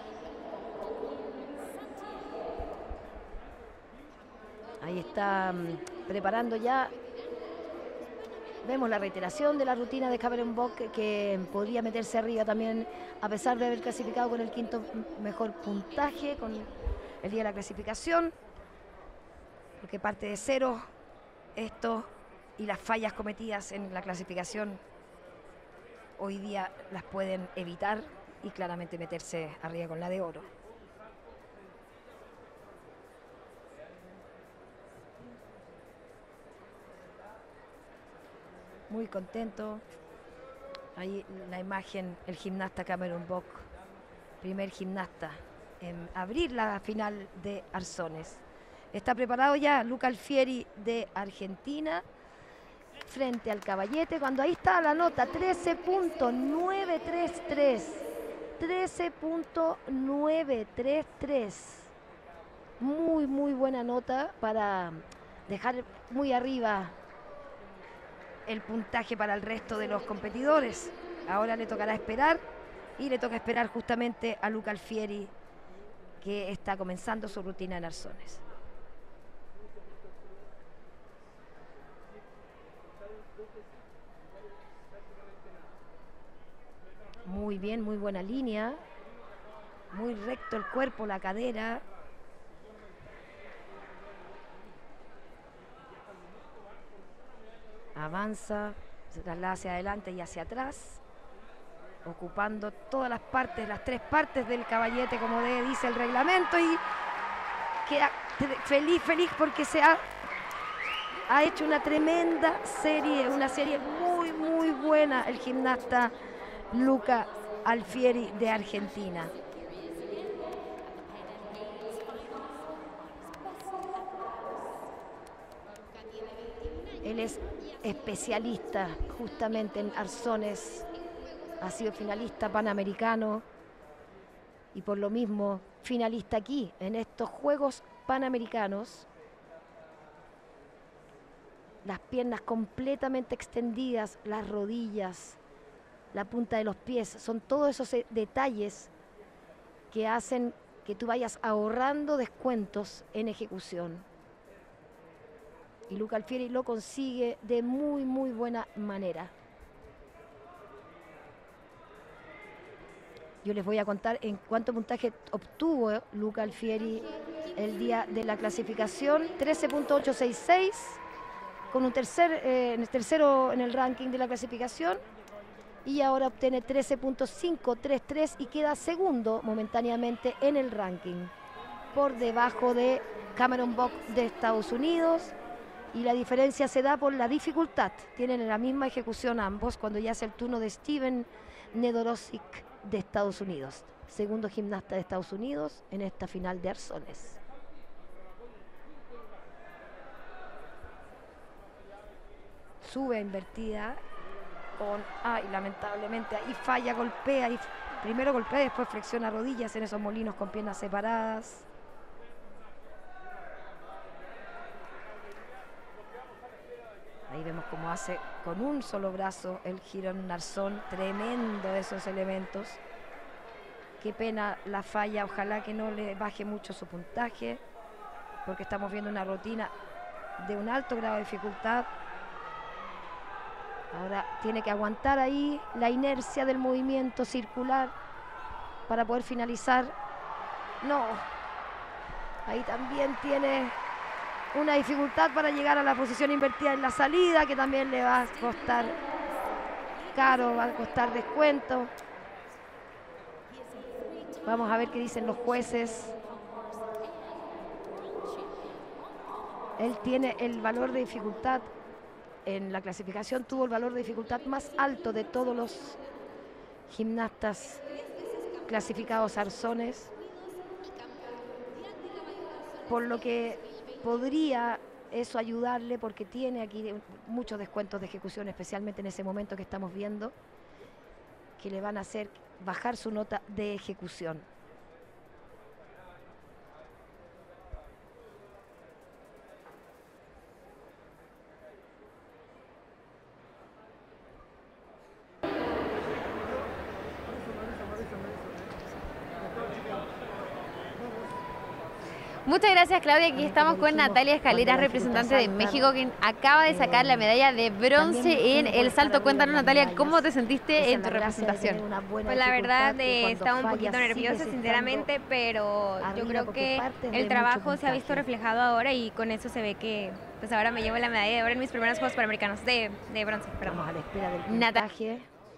nineteen. Ahí está mm, preparando ya. Vemos la reiteración de la rutina de Cameron Bock, que, que podría meterse arriba también, a pesar de haber clasificado con el quinto mejor puntaje, con el día de la clasificación, porque parte de cero esto y las fallas cometidas en la clasificación hoy día las pueden evitar y claramente meterse arriba con la de oro. Muy contento. Ahí la imagen, el gimnasta Cameron Bock, primer gimnasta en abrir la final de arzones. Está preparado ya Luca Alfieri de Argentina frente al caballete, cuando ahí está la nota trece punto novecientos treinta y tres. trece punto novecientos treinta y tres. Muy, muy buena nota para dejar muy arriba el puntaje para el resto de los competidores. Ahora le tocará esperar y le toca esperar justamente a Luca Alfieri, que está comenzando su rutina en arzones. Muy bien, muy buena línea, muy recto el cuerpo, la cadera. Avanza, se traslada hacia adelante y hacia atrás, ocupando todas las partes, las tres partes del caballete, como de, dice el reglamento, y queda feliz, feliz porque se ha, ha hecho una tremenda serie, una serie muy, muy buena el gimnasta Luca Alfieri de Argentina. Él es especialista justamente en arzones, ha sido finalista panamericano y por lo mismo finalista aquí en estos Juegos Panamericanos. Las piernas completamente extendidas, las rodillas, la punta de los pies, son todos esos eh, detalles que hacen que tú vayas ahorrando descuentos en ejecución. Y Luca Alfieri lo consigue de muy, muy buena manera. Yo les voy a contar en cuánto puntaje obtuvo Luca Alfieri el día de la clasificación. trece punto ochocientos sesenta y seis, con un tercer, eh, tercero en el ranking de la clasificación. y ahora obtiene trece punto quinientos treinta y tres y queda segundo momentáneamente en el ranking, por debajo de Cameron Bock de Estados Unidos, y la diferencia se da por la dificultad. Tienen la misma ejecución ambos cuando ya es el turno de Steven Nedorosik de Estados Unidos, segundo gimnasta de Estados Unidos en esta final de arzones. Sube invertida con, ay, lamentablemente ahí falla, golpea, y primero golpea, después flexiona rodillas en esos molinos con piernas separadas. Ahí vemos cómo hace con un solo brazo el giro en un arzón, tremendo esos elementos. Qué pena la falla, ojalá que no le baje mucho su puntaje, porque estamos viendo una rutina de un alto grado de dificultad. Ahora tiene que aguantar ahí la inercia del movimiento circular para poder finalizar. No, ahí también tiene una dificultad para llegar a la posición invertida en la salida, que también le va a costar caro, va a costar descuento. Vamos a ver qué dicen los jueces. Él tiene el valor de dificultad. En la clasificación tuvo el valor de dificultad más alto de todos los gimnastas clasificados arzones, por lo que podría eso ayudarle, porque tiene aquí muchos descuentos de ejecución, especialmente en ese momento que estamos viendo, que le van a hacer bajar su nota de ejecución. Muchas gracias, Claudia. Aquí estamos con Natalia Escaleras, representante de México, quien acaba de sacar la medalla de bronce en el salto. Cuéntanos, Natalia, ¿cómo te sentiste en tu representación? Pues la verdad eh, estaba un poquito nerviosa, sinceramente, pero yo creo que el trabajo se ha visto reflejado ahora, y con eso se ve que pues ahora me llevo la medalla de oro en mis primeros Juegos Panamericanos de, de bronce. Perdón. Vamos a la espera del puntaje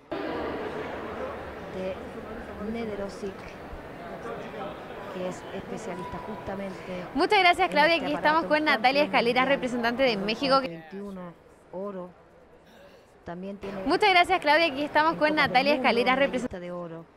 de Nedorosik, que es especialista justamente. Muchas gracias, Claudia. Este Aquí estamos con Natalia Escaleras, representante de México. veintiuno, oro. También tiene. Muchas gracias, Claudia. Aquí estamos con Natalia Escaleras, representante de oro.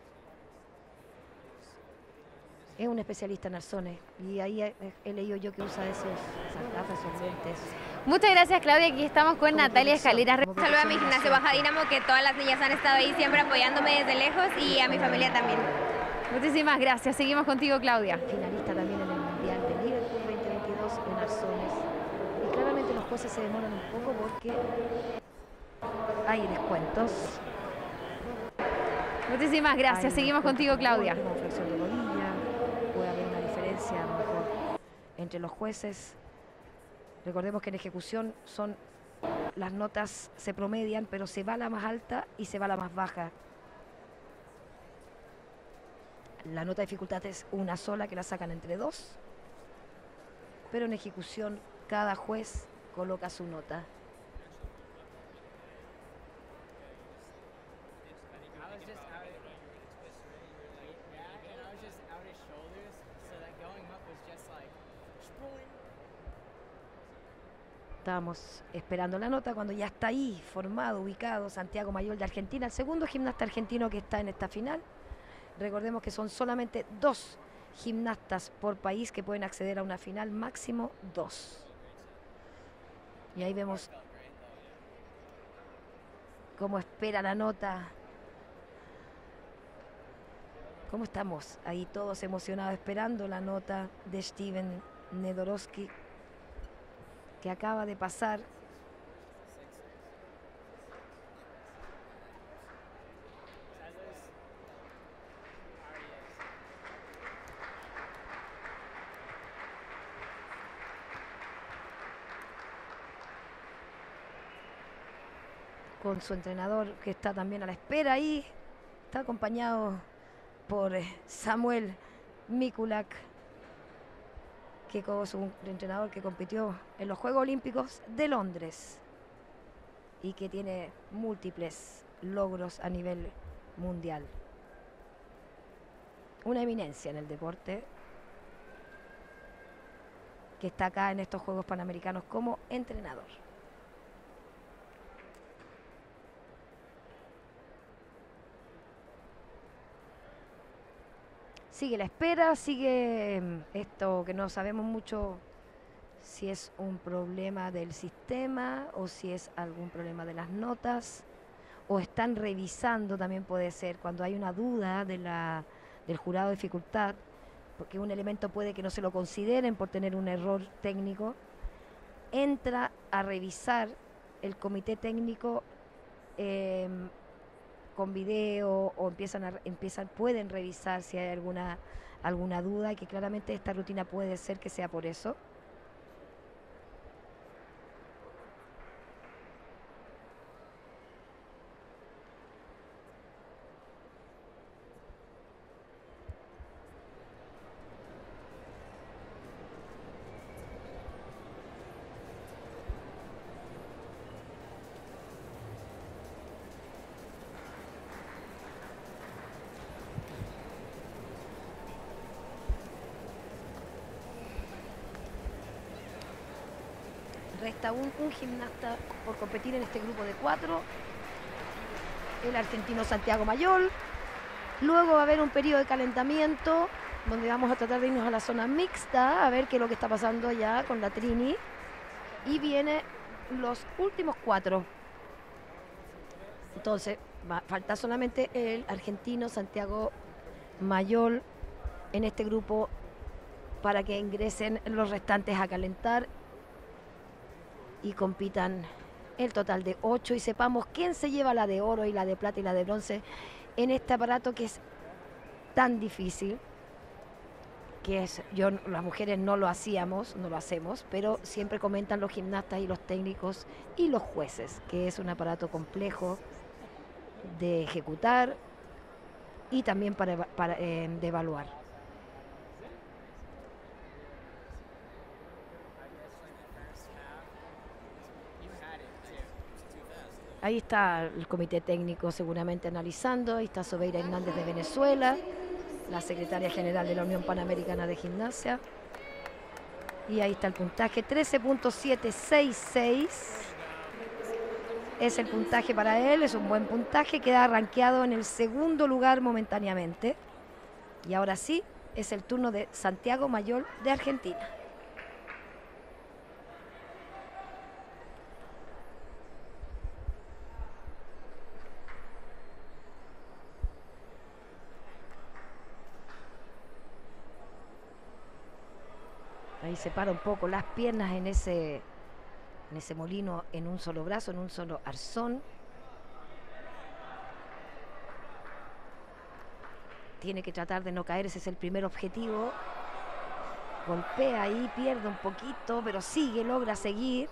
Es un especialista en arzones, y ahí he, he leído yo que usa esos, esas gafas, esos lentes. Muchas gracias, Claudia. Aquí estamos con Natalia Escaleras. Saludos a mi gimnasio Baja Dinamo, que todas las niñas han estado ahí siempre apoyándome desde lejos, y a mi familia también. Muchísimas gracias. Seguimos contigo, Claudia. Finalista también en el Mundial de Liverpool veinte veintidós en arzones. Y claramente los jueces se demoran un poco porque hay descuentos. Muchísimas gracias. Hay Seguimos contigo, Claudia. Con flexión de rodilla. Puede haber una diferencia a lo mejor entre los jueces. Recordemos que en ejecución son las notas se promedian, pero se va la más alta y se va la más baja. La nota de dificultad es una sola, que la sacan entre dos, pero en ejecución cada juez coloca su nota. Estábamos esperando la nota cuando ya está ahí formado, ubicado, Santiago Mayol de Argentina, el segundo gimnasta argentino que está en esta final. Recordemos que son solamente dos gimnastas por país que pueden acceder a una final, máximo dos. Y ahí vemos cómo espera la nota. ¿Cómo estamos? Ahí todos emocionados esperando la nota de Steven Nedorosik, que acaba de pasar. Con su entrenador, que está también a la espera ahí. Está acompañado por Samuel Mikulak, que es un entrenador que compitió en los Juegos Olímpicos de Londres y que tiene múltiples logros a nivel mundial. Una eminencia en el deporte que está acá en estos Juegos Panamericanos como entrenador. Sigue la espera, sigue esto que no sabemos mucho si es un problema del sistema o si es algún problema de las notas, o están revisando, también puede ser, cuando hay una duda de la, del jurado de dificultad, porque un elemento puede que no se lo consideren por tener un error técnico, entra a revisar el comité técnico eh, con video, o empiezan a, empiezan, pueden revisar si hay alguna, alguna duda, y que claramente esta rutina puede ser que sea por eso. Resta un, un gimnasta por competir en este grupo de cuatro, el argentino Santiago Mayol. Luego va a haber un periodo de calentamiento donde vamos a tratar de irnos a la zona mixta a ver qué es lo que está pasando ya con la Trini. Y vienen los últimos cuatro. Entonces va, falta solamente el argentino Santiago Mayol en este grupo para que ingresen los restantes a calentar y compitan el total de ocho, y sepamos quién se lleva la de oro y la de plata y la de bronce en este aparato que es tan difícil, que es, yo, las mujeres no lo hacíamos, no lo hacemos, pero siempre comentan los gimnastas y los técnicos y los jueces, que es un aparato complejo de ejecutar y también para, para eh, de evaluar. Ahí está el comité técnico seguramente analizando. Ahí está Sobeira Hernández de Venezuela, la secretaria general de la Unión Panamericana de Gimnasia. Y ahí está el puntaje, trece punto setecientos sesenta y seis. Es el puntaje para él, es un buen puntaje. Queda rankeado en el segundo lugar momentáneamente. Y ahora sí, es el turno de Santiago Mayol de Argentina. Ahí separa un poco las piernas en ese, en ese molino, en un solo brazo, en un solo arzón. Tiene que tratar de no caer, ese es el primer objetivo. Golpea ahí, pierde un poquito, pero sigue, logra seguir.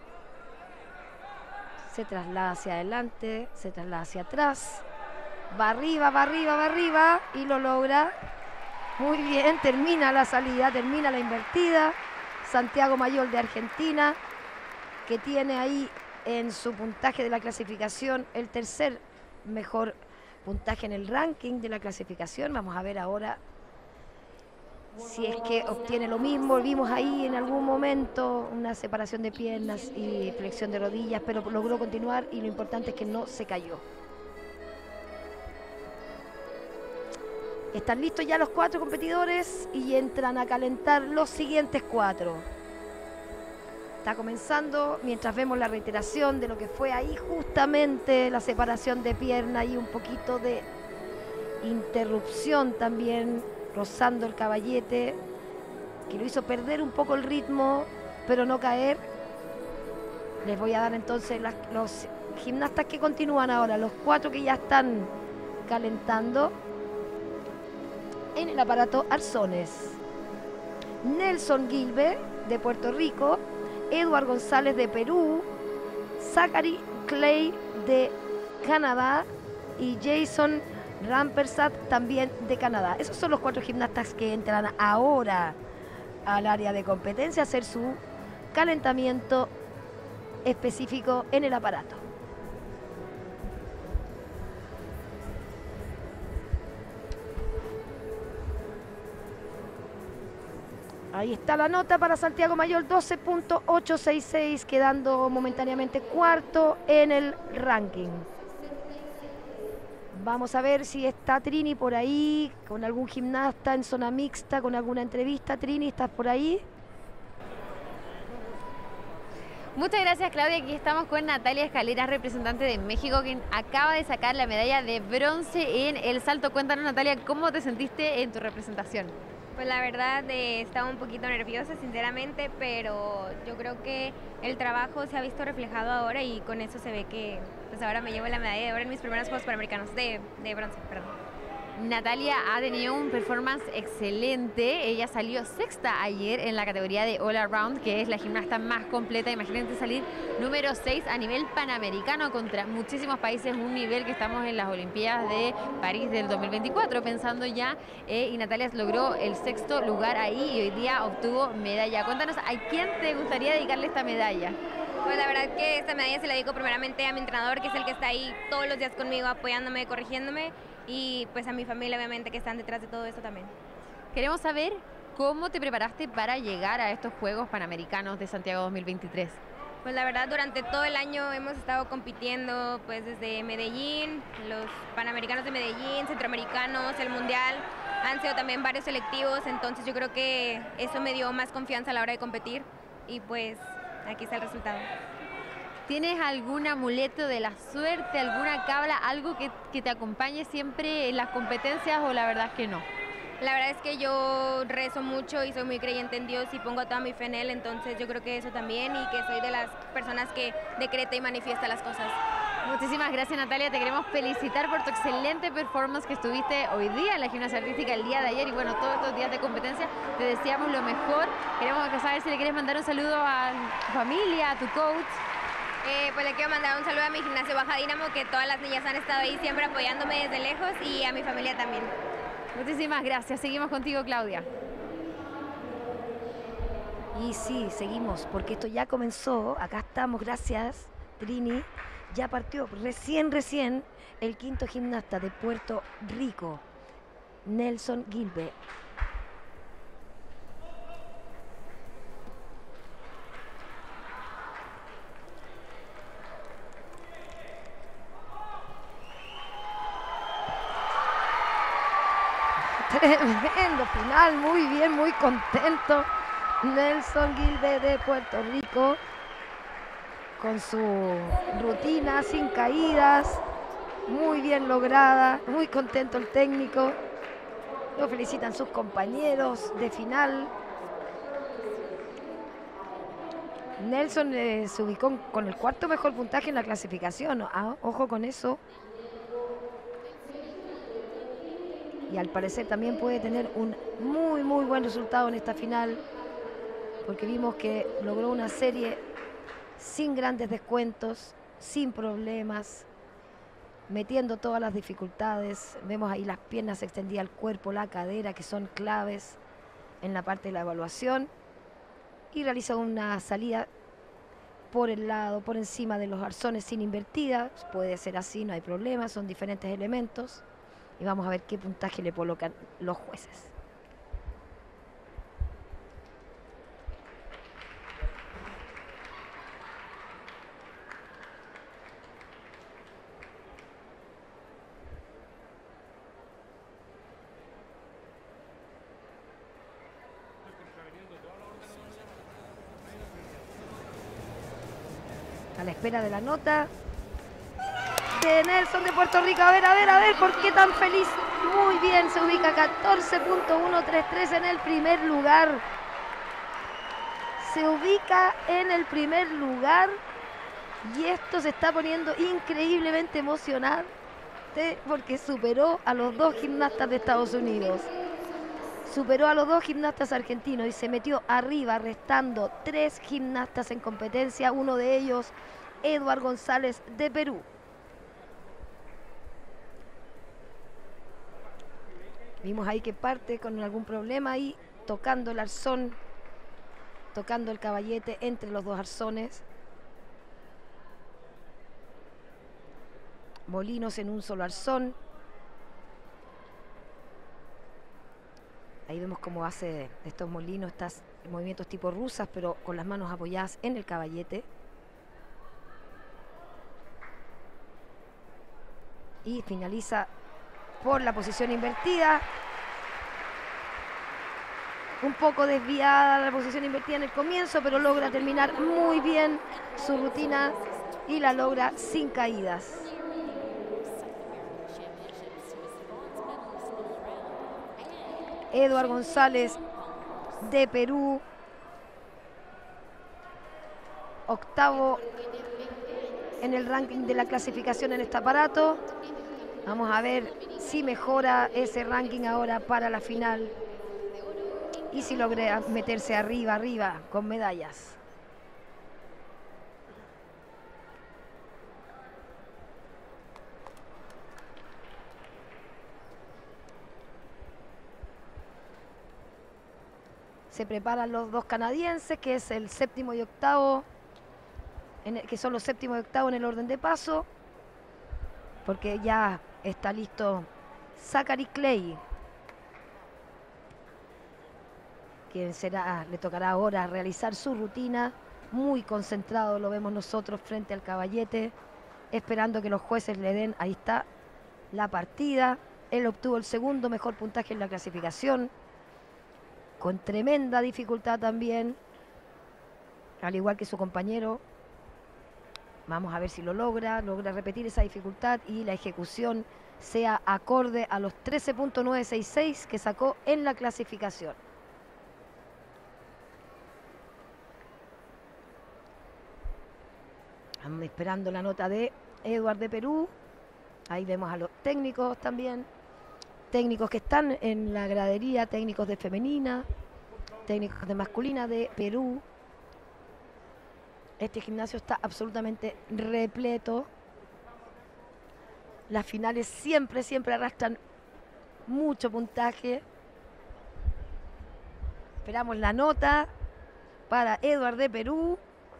Se traslada hacia adelante, se traslada hacia atrás. Va arriba, va arriba, va arriba y lo logra. Muy bien, termina la salida, termina la invertida. Santiago Mayol de Argentina, que tiene ahí en su puntaje de la clasificación el tercer mejor puntaje en el ranking de la clasificación. Vamos a ver ahora si es que obtiene lo mismo. Vimos ahí en algún momento una separación de piernas y flexión de rodillas, pero logró continuar y lo importante es que no se cayó. Están listos ya los cuatro competidores y entran a calentar los siguientes cuatro. Está comenzando mientras vemos la reiteración de lo que fue ahí justamente la separación de pierna y un poquito de interrupción también, rozando el caballete, que lo hizo perder un poco el ritmo, pero no caer. Les voy a dar entonces las, los gimnastas que continúan ahora, los cuatro que ya están calentando en el aparato arzones. Nelson Gilbert de Puerto Rico, Edward González de Perú, Zachary Clay de Canadá y Jason Rampersad también de Canadá. Esos son los cuatro gimnastas que entran ahora al área de competencia a hacer su calentamiento específico en el aparato. Ahí está la nota para Santiago Mayor, doce punto ochocientos sesenta y seis, quedando momentáneamente cuarto en el ranking. Vamos a ver si está Trini por ahí, con algún gimnasta en zona mixta, con alguna entrevista. Trini, ¿estás por ahí? Muchas gracias, Claudia. Aquí estamos con Natalia Escaleras, representante de México, quien acaba de sacar la medalla de bronce en el salto. Cuéntanos, Natalia, ¿cómo te sentiste en tu representación? Pues la verdad eh, estaba un poquito nerviosa, sinceramente, pero yo creo que el trabajo se ha visto reflejado ahora y con eso se ve que pues ahora me llevo la medalla de oro en mis primeros Juegos Panamericanos de, de bronce, perdón. Natalia ha tenido un performance excelente. Ella salió sexta ayer en la categoría de All Around, que es la gimnasta más completa. Imagínate salir número seis a nivel panamericano contra muchísimos países, un nivel que estamos en las Olimpiadas de París del dos mil veinticuatro, pensando ya, eh, y Natalia logró el sexto lugar ahí y hoy día obtuvo medalla. Cuéntanos, ¿a quién te gustaría dedicarle esta medalla? Pues la verdad que esta medalla se la dedico primeramente a mi entrenador, que es el que está ahí todos los días conmigo, apoyándome, corrigiéndome, y pues a mi familia, obviamente, que están detrás de todo esto también. Queremos saber cómo te preparaste para llegar a estos Juegos Panamericanos de Santiago dos mil veintitrés. Pues la verdad, durante todo el año hemos estado compitiendo, pues desde Medellín, los Panamericanos de Medellín, Centroamericanos, el Mundial, han sido también varios selectivos, entonces yo creo que eso me dio más confianza a la hora de competir y pues aquí está el resultado. ¿Tienes algún amuleto de la suerte, alguna cábala, algo que, que te acompañe siempre en las competencias o la verdad es que no? La verdad es que yo rezo mucho y soy muy creyente en Dios y pongo toda mi fe en Él, entonces yo creo que eso también, y que soy de las personas que decreta y manifiesta las cosas. Muchísimas gracias, Natalia, te queremos felicitar por tu excelente performance que estuviste hoy día en la gimnasia artística, el día de ayer y bueno, todos estos días de competencia. Te deseamos lo mejor. Queremos saber si le quieres mandar un saludo a tu familia, a tu coach. Eh, pues le quiero mandar un saludo a mi gimnasio Baja Dínamo, que todas las niñas han estado ahí siempre apoyándome desde lejos, y a mi familia también. Muchísimas gracias. Seguimos contigo, Claudia. Y sí, seguimos, porque esto ya comenzó. Acá estamos, gracias, Trini. Ya partió recién, recién el quinto gimnasta de Puerto Rico, Nelson Gilbert. Tremendo final, muy bien, muy contento Nelson Gilbert de Puerto Rico, con su rutina sin caídas, muy bien lograda, muy contento el técnico, lo felicitan sus compañeros de final. Nelson eh, se ubicó con el cuarto mejor puntaje en la clasificación, ah, ojo con eso. Y al parecer también puede tener un muy muy buen resultado en esta final, porque vimos que logró una serie sin grandes descuentos, sin problemas, metiendo todas las dificultades. Vemos ahí las piernas extendidas, el cuerpo, la cadera, que son claves en la parte de la evaluación. Y realiza una salida por el lado, por encima de los arzones sin invertidas. Puede ser así, no hay problema, son diferentes elementos. Y vamos a ver qué puntaje le colocan los jueces. A la espera de la nota de Nelson de Puerto Rico. A ver, a ver, a ver, ¿por qué tan feliz? Muy bien, se ubica catorce punto ciento treinta y tres en el primer lugar. Se ubica en el primer lugar y esto se está poniendo increíblemente emocionante porque superó a los dos gimnastas de Estados Unidos. Superó a los dos gimnastas argentinos y se metió arriba, restando tres gimnastas en competencia, uno de ellos, Eduard González de Perú. Vimos ahí que parte con algún problema ahí, tocando el arzón, tocando el caballete entre los dos arzones. Molinos en un solo arzón. Ahí Ahí vemos cómo hace estos molinos, estos movimientos tipo rusas, pero con las manos apoyadas en el caballete. Y finaliza por la posición invertida. Un poco desviada la posición invertida en el comienzo, pero logra terminar muy bien su rutina y la logra sin caídas. Eduard González de Perú, octavo en el ranking de la clasificación en este aparato. Vamos a ver si mejora ese ranking ahora para la final y si logra meterse arriba, arriba con medallas. Se preparan los dos canadienses, que es el séptimo y octavo, en el, que son los séptimo y octavo en el orden de paso, porque ya está listo Zachary Clay, quien será, le tocará ahora realizar su rutina, muy concentrado lo vemos nosotros frente al caballete, esperando que los jueces le den, ahí está, la partida. Él obtuvo el segundo mejor puntaje en la clasificación, con tremenda dificultad también, al igual que su compañero. Vamos a ver si lo logra, logra repetir esa dificultad y la ejecución sea acorde a los trece punto novecientos sesenta y seis que sacó en la clasificación. Estamos esperando la nota de Eduard de Perú. Ahí vemos a los técnicos también. Técnicos que están en la gradería, técnicos de femenina, técnicos de masculina de Perú. Este gimnasio está absolutamente repleto. Las finales siempre, siempre arrastran mucho puntaje. Esperamos la nota para Eduard de Perú.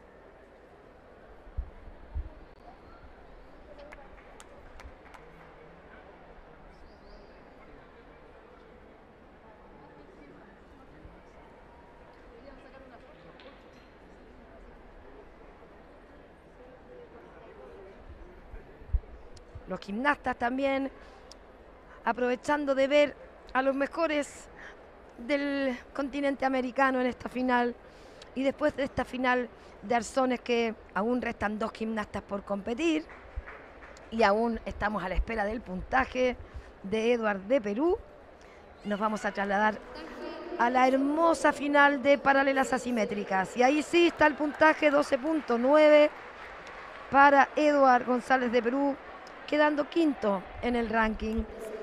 Los gimnastas también aprovechando de ver a los mejores del continente americano en esta final. Y después de esta final de arzones, que aún restan dos gimnastas por competir y aún estamos a la espera del puntaje de Eduard de Perú, nos vamos a trasladar a la hermosa final de paralelas asimétricas. Y ahí sí está el puntaje, doce punto nueve para Eduard González de Perú, quedando quinto en el ranking,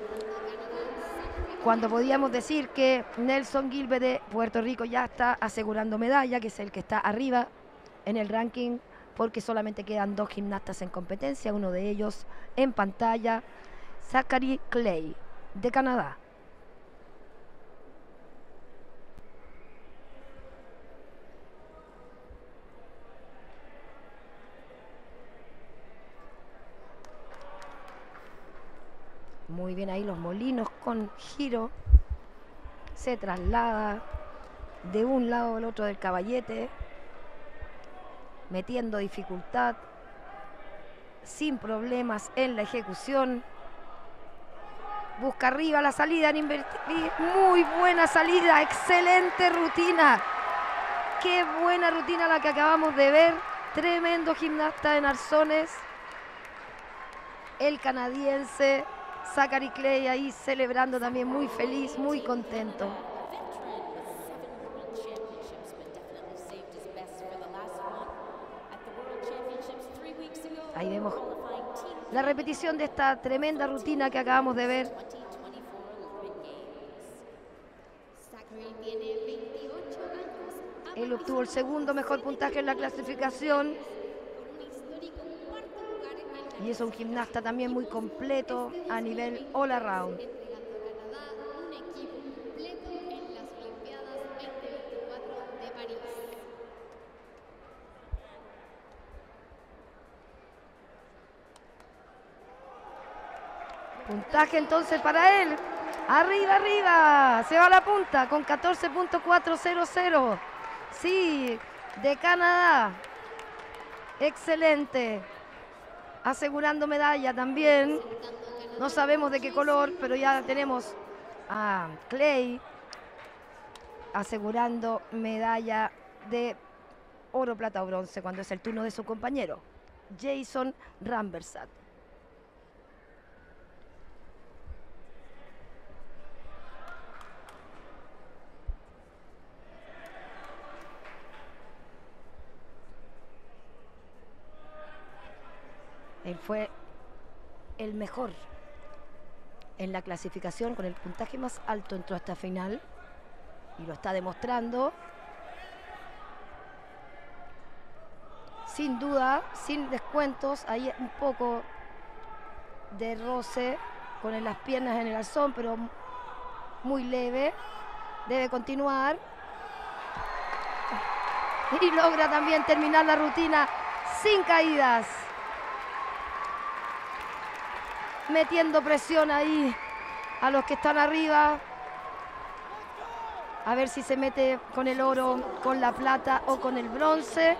cuando podíamos decir que Nelson Gilbert de Puerto Rico ya está asegurando medalla, que es el que está arriba en el ranking, porque solamente quedan dos gimnastas en competencia, uno de ellos en pantalla, Zachary Clay de Canadá. Muy bien ahí los molinos con giro. Se traslada de un lado al otro del caballete, metiendo dificultad, sin problemas en la ejecución. Busca arriba la salida en invertir. Muy buena salida, excelente rutina. Qué buena rutina la que acabamos de ver. Tremendo gimnasta en arzones. El canadiense Zachary Clay ahí celebrando también, muy feliz, muy contento. Ahí vemos la repetición de esta tremenda rutina que acabamos de ver. Él obtuvo el segundo mejor puntaje en la clasificación. Y es un gimnasta también muy completo a nivel all around. Puntaje entonces para él, Arriba, arriba. Se va a la punta con catorce punto cuatrocientos. Sí, de Canadá. Excelente. Asegurando medalla también. No sabemos de qué color, pero ya tenemos a Clay asegurando medalla de oro, plata o bronce cuando es el turno de su compañero, Jason Rampersad. Él fue el mejor en la clasificación, con el puntaje más alto entró a esta final y lo está demostrando. Sin duda, sin descuentos, hay un poco de roce con las piernas en el alzón, pero muy leve. Debe continuar. Y logra también terminar la rutina sin caídas. Metiendo presión ahí a los que están arriba. A ver si se mete con el oro, con la plata o con el bronce.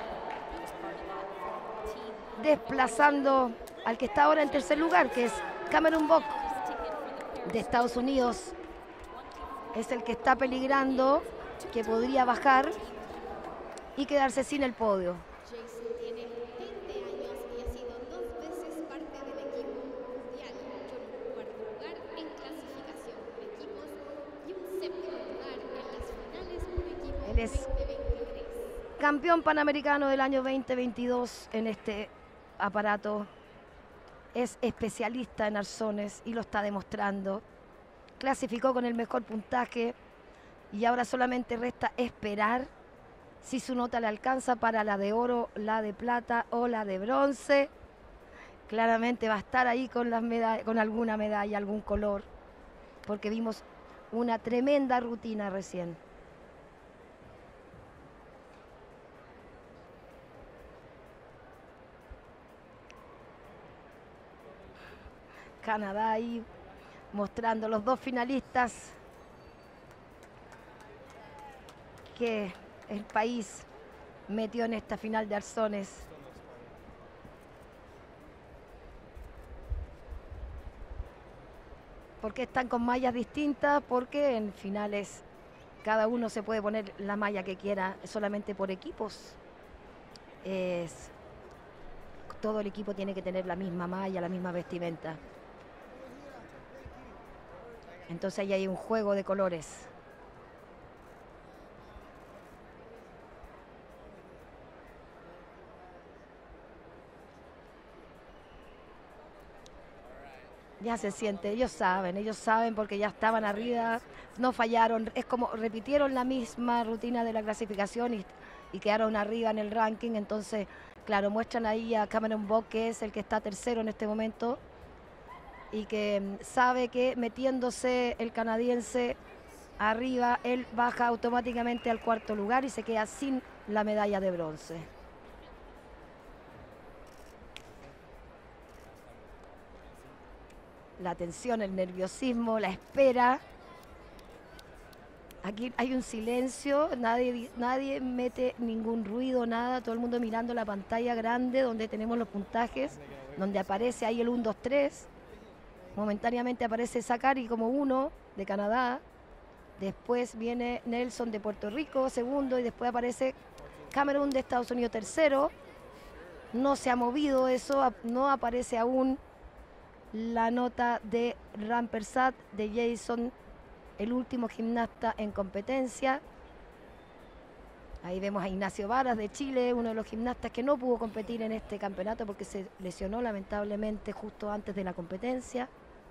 Desplazando al que está ahora en tercer lugar, que es Cameron Bock de Estados Unidos. Es el que está peligrando, que podría bajar y quedarse sin el podio. Jason tiene veinte años y ha sido dos veces parte del equipo mundial, con un cuarto lugar en clasificación por equipos y un séptimo lugar en las finales por equipos Él es veinte veintitrés. campeón panamericano del año veinte veintidós en este aparato. Es especialista en arzones y lo está demostrando. Clasificó con el mejor puntaje y ahora solamente resta esperar si su nota le alcanza para la de oro, la de plata o la de bronce. Claramente va a estar ahí con, las medallas, con alguna medalla, algún color, porque vimos una tremenda rutina recién. Canadá ahí mostrando los dos finalistas que el país metió en esta final de arzones. ¿Por qué están con mallas distintas? Porque en finales cada uno se puede poner la malla que quiera, solamente por equipos. Es, todo el equipo tiene que tener la misma malla, la misma vestimenta. Entonces ahí hay un juego de colores. Ya se siente, ellos saben, ellos saben porque ya estaban arriba, no fallaron, es como repitieron la misma rutina de la clasificación y, y quedaron arriba en el ranking. Entonces, claro, muestran ahí a Cameron Bock, que es el que está tercero en este momento, y que sabe que metiéndose el canadiense arriba, él baja automáticamente al cuarto lugar y se queda sin la medalla de bronce. La tensión, el nerviosismo, la espera. Aquí hay un silencio, nadie, nadie mete ningún ruido, nada, todo el mundo mirando la pantalla grande donde tenemos los puntajes, donde aparece ahí el uno, dos, tres. Momentáneamente aparece Zachary como uno de Canadá, después viene Nelson de Puerto Rico, segundo, y después aparece Cameron de Estados Unidos, tercero. No se ha movido eso, no aparece aún la nota de Rampersad, de Jason, el último gimnasta en competencia. Ahí vemos a Ignacio Varas de Chile, uno de los gimnastas que no pudo competir en este campeonato porque se lesionó lamentablemente justo antes de la competencia.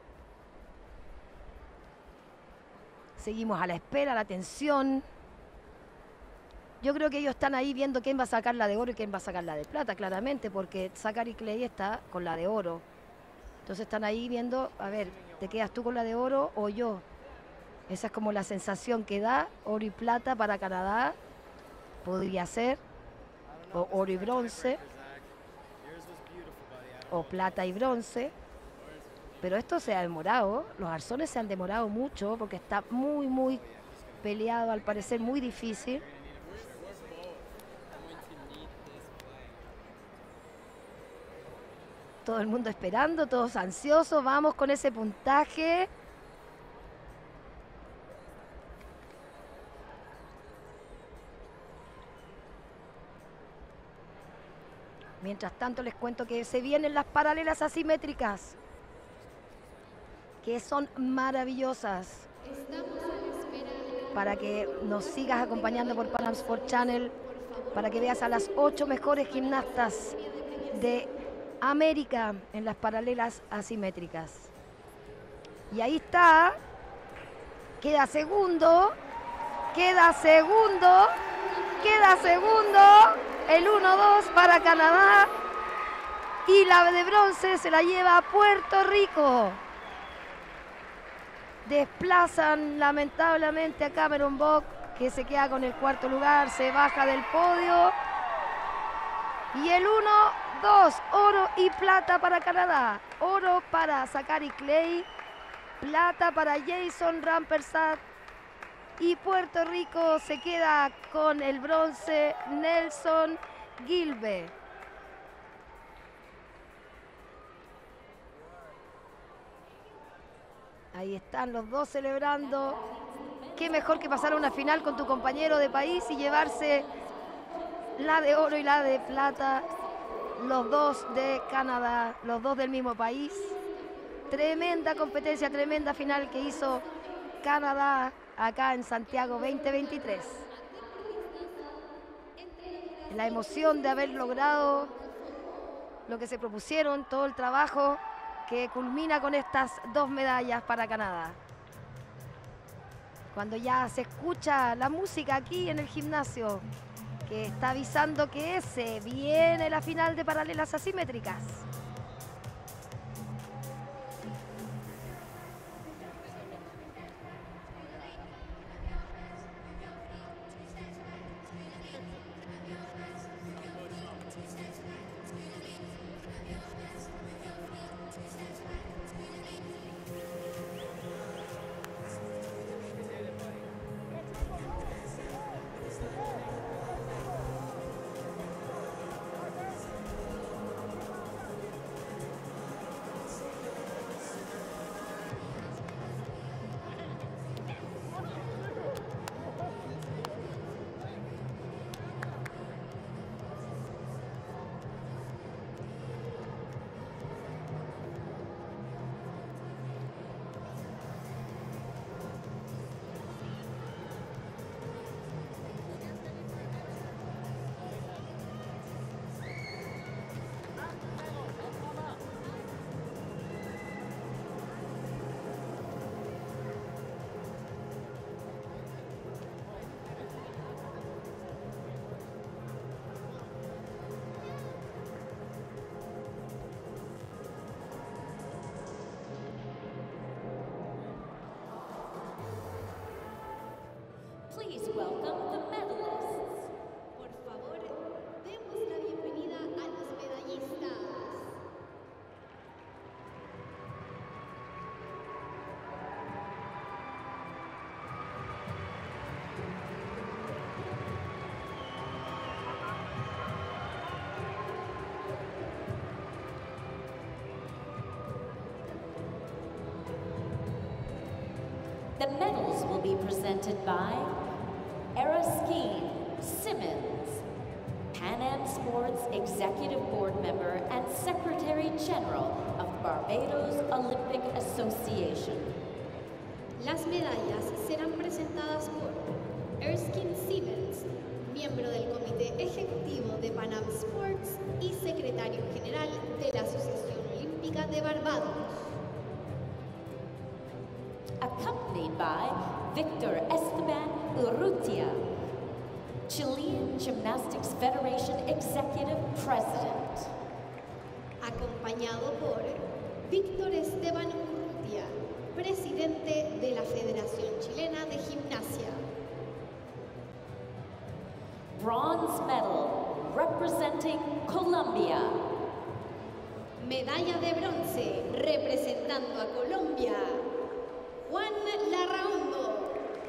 Seguimos a la espera, la tensión. Yo creo que ellos están ahí viendo quién va a sacar la de oro y quién va a sacar la de plata, claramente, porque Zachary Clay está con la de oro. Entonces están ahí viendo, a ver, ¿te quedas tú con la de oro o yo? Esa es como la sensación que da, oro y plata para Canadá, podría ser, o oro y bronce, o plata y bronce. Pero esto se ha demorado, los arzones se han demorado mucho porque está muy, muy peleado, al parecer muy difícil. Todo el mundo esperando, todos ansiosos, vamos con ese puntaje. Mientras tanto les cuento que se vienen las paralelas asimétricas, que son maravillosas. Para que nos sigas acompañando por Pan Am Sport Channel, para que veas a las ocho mejores gimnastas de América en las paralelas asimétricas. Y ahí está, queda segundo, queda segundo, queda segundo, el uno dos para Canadá, y la de bronce se la lleva a Puerto Rico. Desplazan lamentablemente a Cameron Bock, que se queda con el cuarto lugar, se baja del podio. Y el uno dos, oro y plata para Canadá. Oro para Zachary Clay, plata para Jason Rampersad. Y Puerto Rico se queda con el bronce, Nelson Gilbert. Ahí están los dos celebrando. Qué mejor que pasar a una final con tu compañero de país y llevarse la de oro y la de plata. Los dos de Canadá, los dos del mismo país. Tremenda competencia, tremenda final que hizo Canadá acá en Santiago veinte veintitrés. La emoción de haber logrado lo que se propusieron, todo el trabajo que culmina con estas dos medallas para Canadá. Cuando ya se escucha la música aquí en el gimnasio, que está avisando que se viene la final de paralelas asimétricas. Please welcome the medalists. Por favor, demos la bienvenida a los medallistas. The medals will be presented by Erskine Simmons, Pan Am Sports Executive Board Member and Secretary General of Barbados Olympic Association. Las medallas serán presentadas por Erskine Simmons, miembro del Comité Ejecutivo de Pan Am Sports y Secretario General de la Asociación Olímpica de Barbados. Accompanied by Victor Esteban Urrutia, Chilean Gymnastics Federation Executive President. Acompañado por Víctor Esteban Urrutia, presidente de la Federación Chilena de Gimnasia. Bronze medal representing Colombia. Medalla de bronce, representando a Colombia, Juan Larraondo.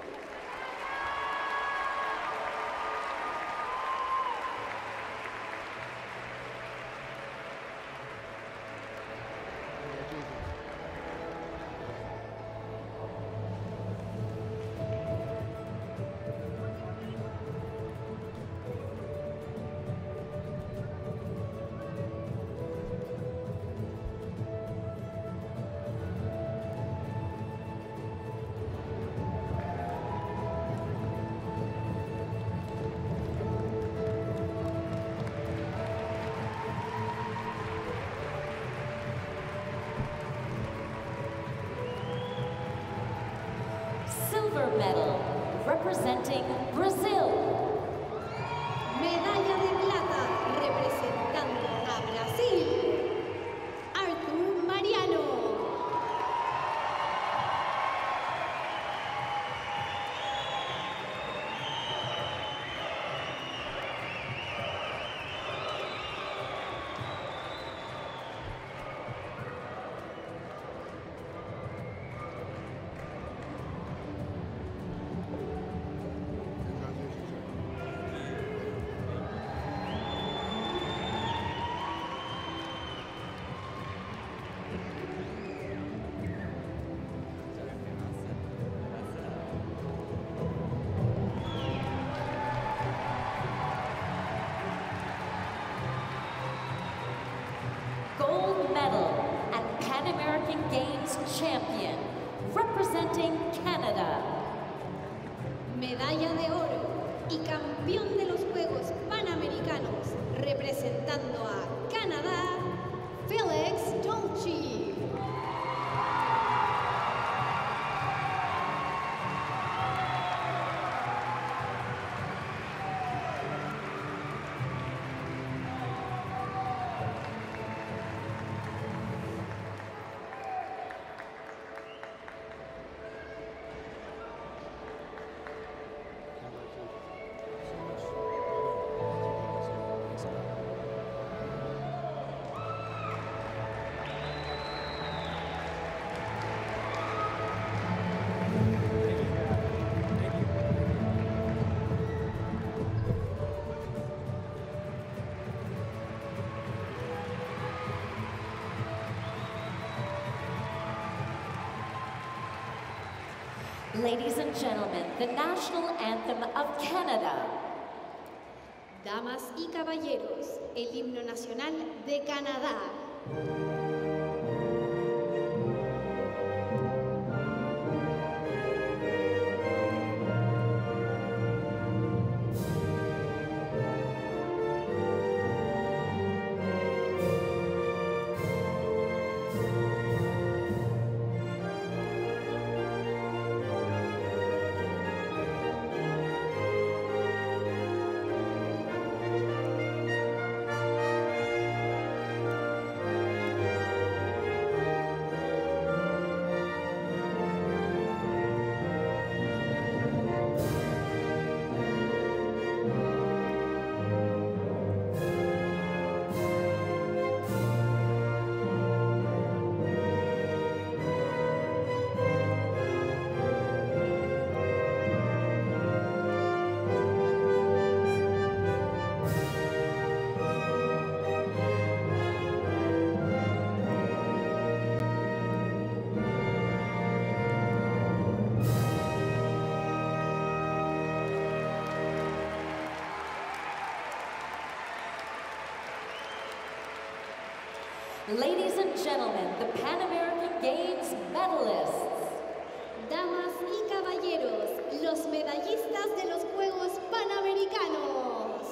Silver medal, representing Brazil. Medalla de plata, representando a Brasil, Arthur Mariano. Gold medal and Pan American Games champion, representing Canada. Medalla de oro y campeón de los Juegos Panamericanos, representando a Canadá, Félix Dolce. Ladies and gentlemen, the national anthem of Canada. Damas y caballeros, el himno nacional de Canadá. Ladies and gentlemen, the Pan American Games medalists. Damas y caballeros, los medallistas de los Juegos Panamericanos.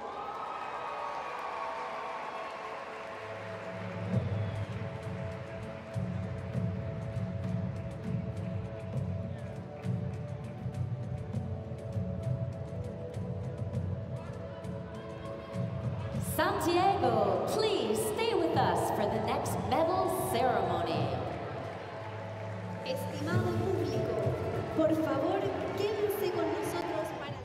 Santiago, please stay with us for the next medal ceremony. Estimado público, por favor, quédense con nosotros para...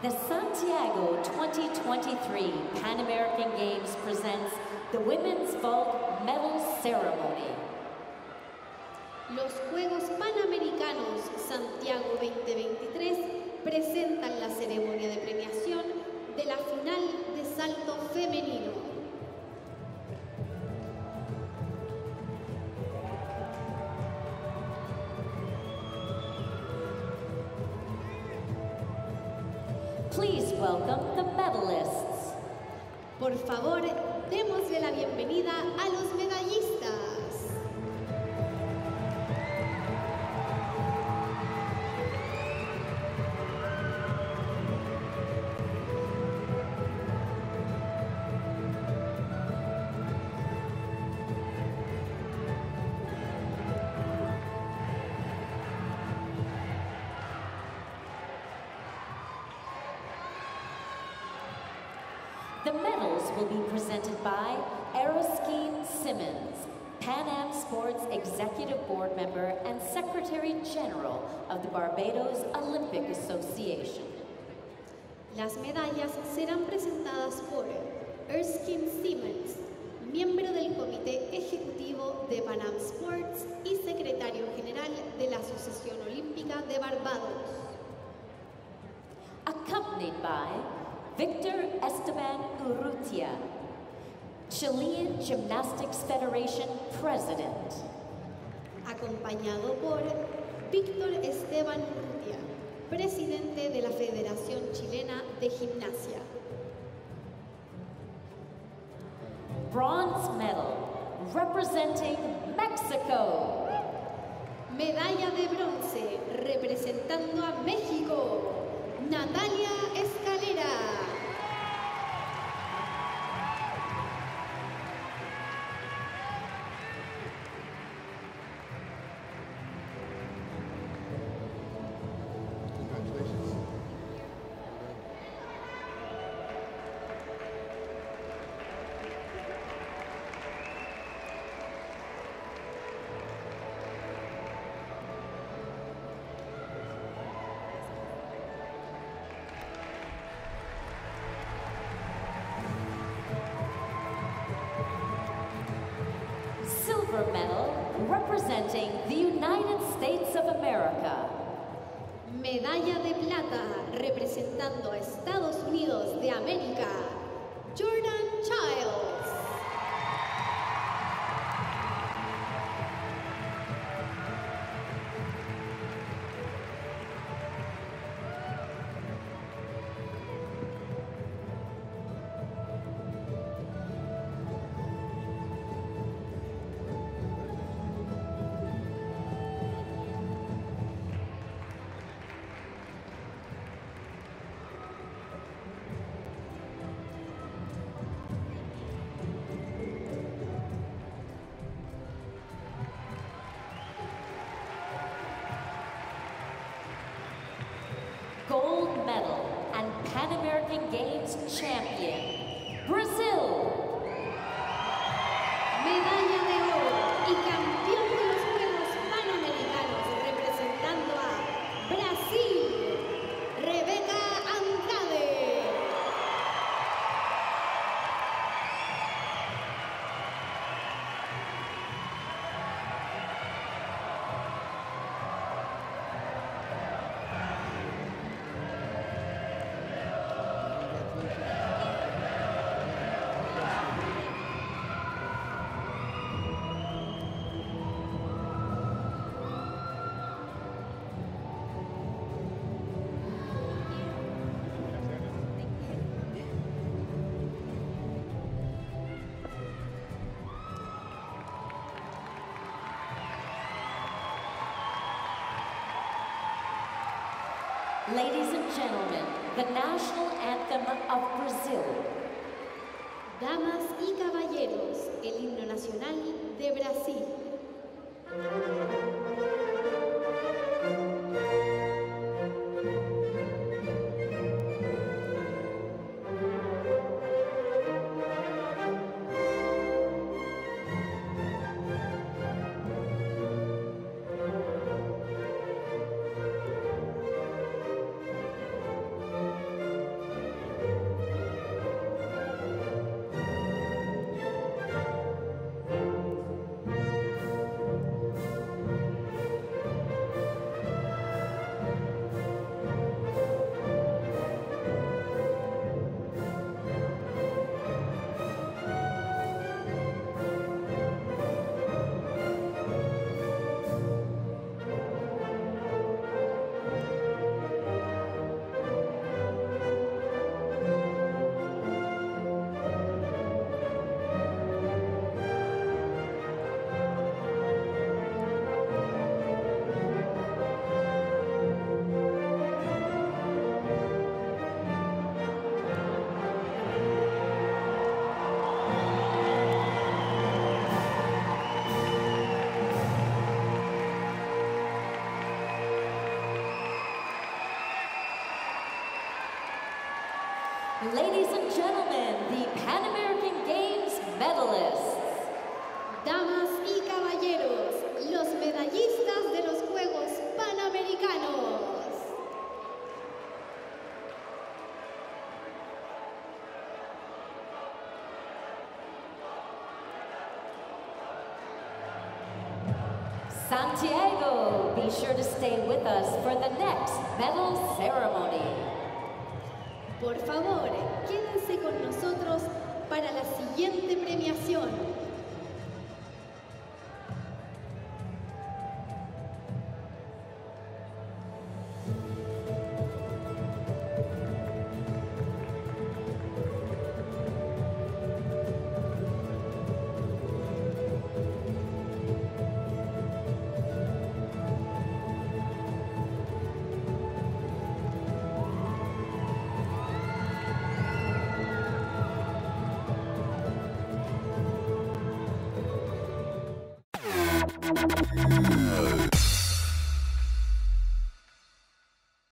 The Santiago twenty twenty-three Pan American Games presents the Women's Vault Medal Ceremony. Los Juegos Panamericanos Santiago veinte veintitrés presentan la ceremonia de premiación de la final de salto femenino. Please welcome the medalists. Por favor, démosle la bienvenida a los medallistas. The medals will be presented by Erskine Simmons, Pan Am Sports Executive Board Member and Secretary General of the Barbados Olympic Association. Las medallas serán presentadas por Erskine Simmons, miembro del Comité Ejecutivo de Pan Am Sports y Secretario General de la Asociación Olímpica de Barbados. Accompanied by Victor Esteban Urrutia, Chilean Gymnastics Federation President. Acompañado por Víctor Esteban Urrutia, presidente de la Federación Chilena de Gimnasia. Bronze medal, representing Mexico. Medalla de bronce, representando a México, Natalia Escalera. Silver medal, representing the United States of America. Medalla de plata, representando a Estados Unidos de América, Jordan Childs. Gold medal and Pan American Games champion, Brazil. Medalla de oro y campeón de los Juegos Panamericanos representando a Brasil, Rebeca Andrade. Ladies and gentlemen, the national anthem of Brazil. Damas y caballeros, el himno nacional de Brasil. Santiago, be sure to stay with us for the next medal ceremony. Por favor, quédense con nosotros para la siguiente premiación. No.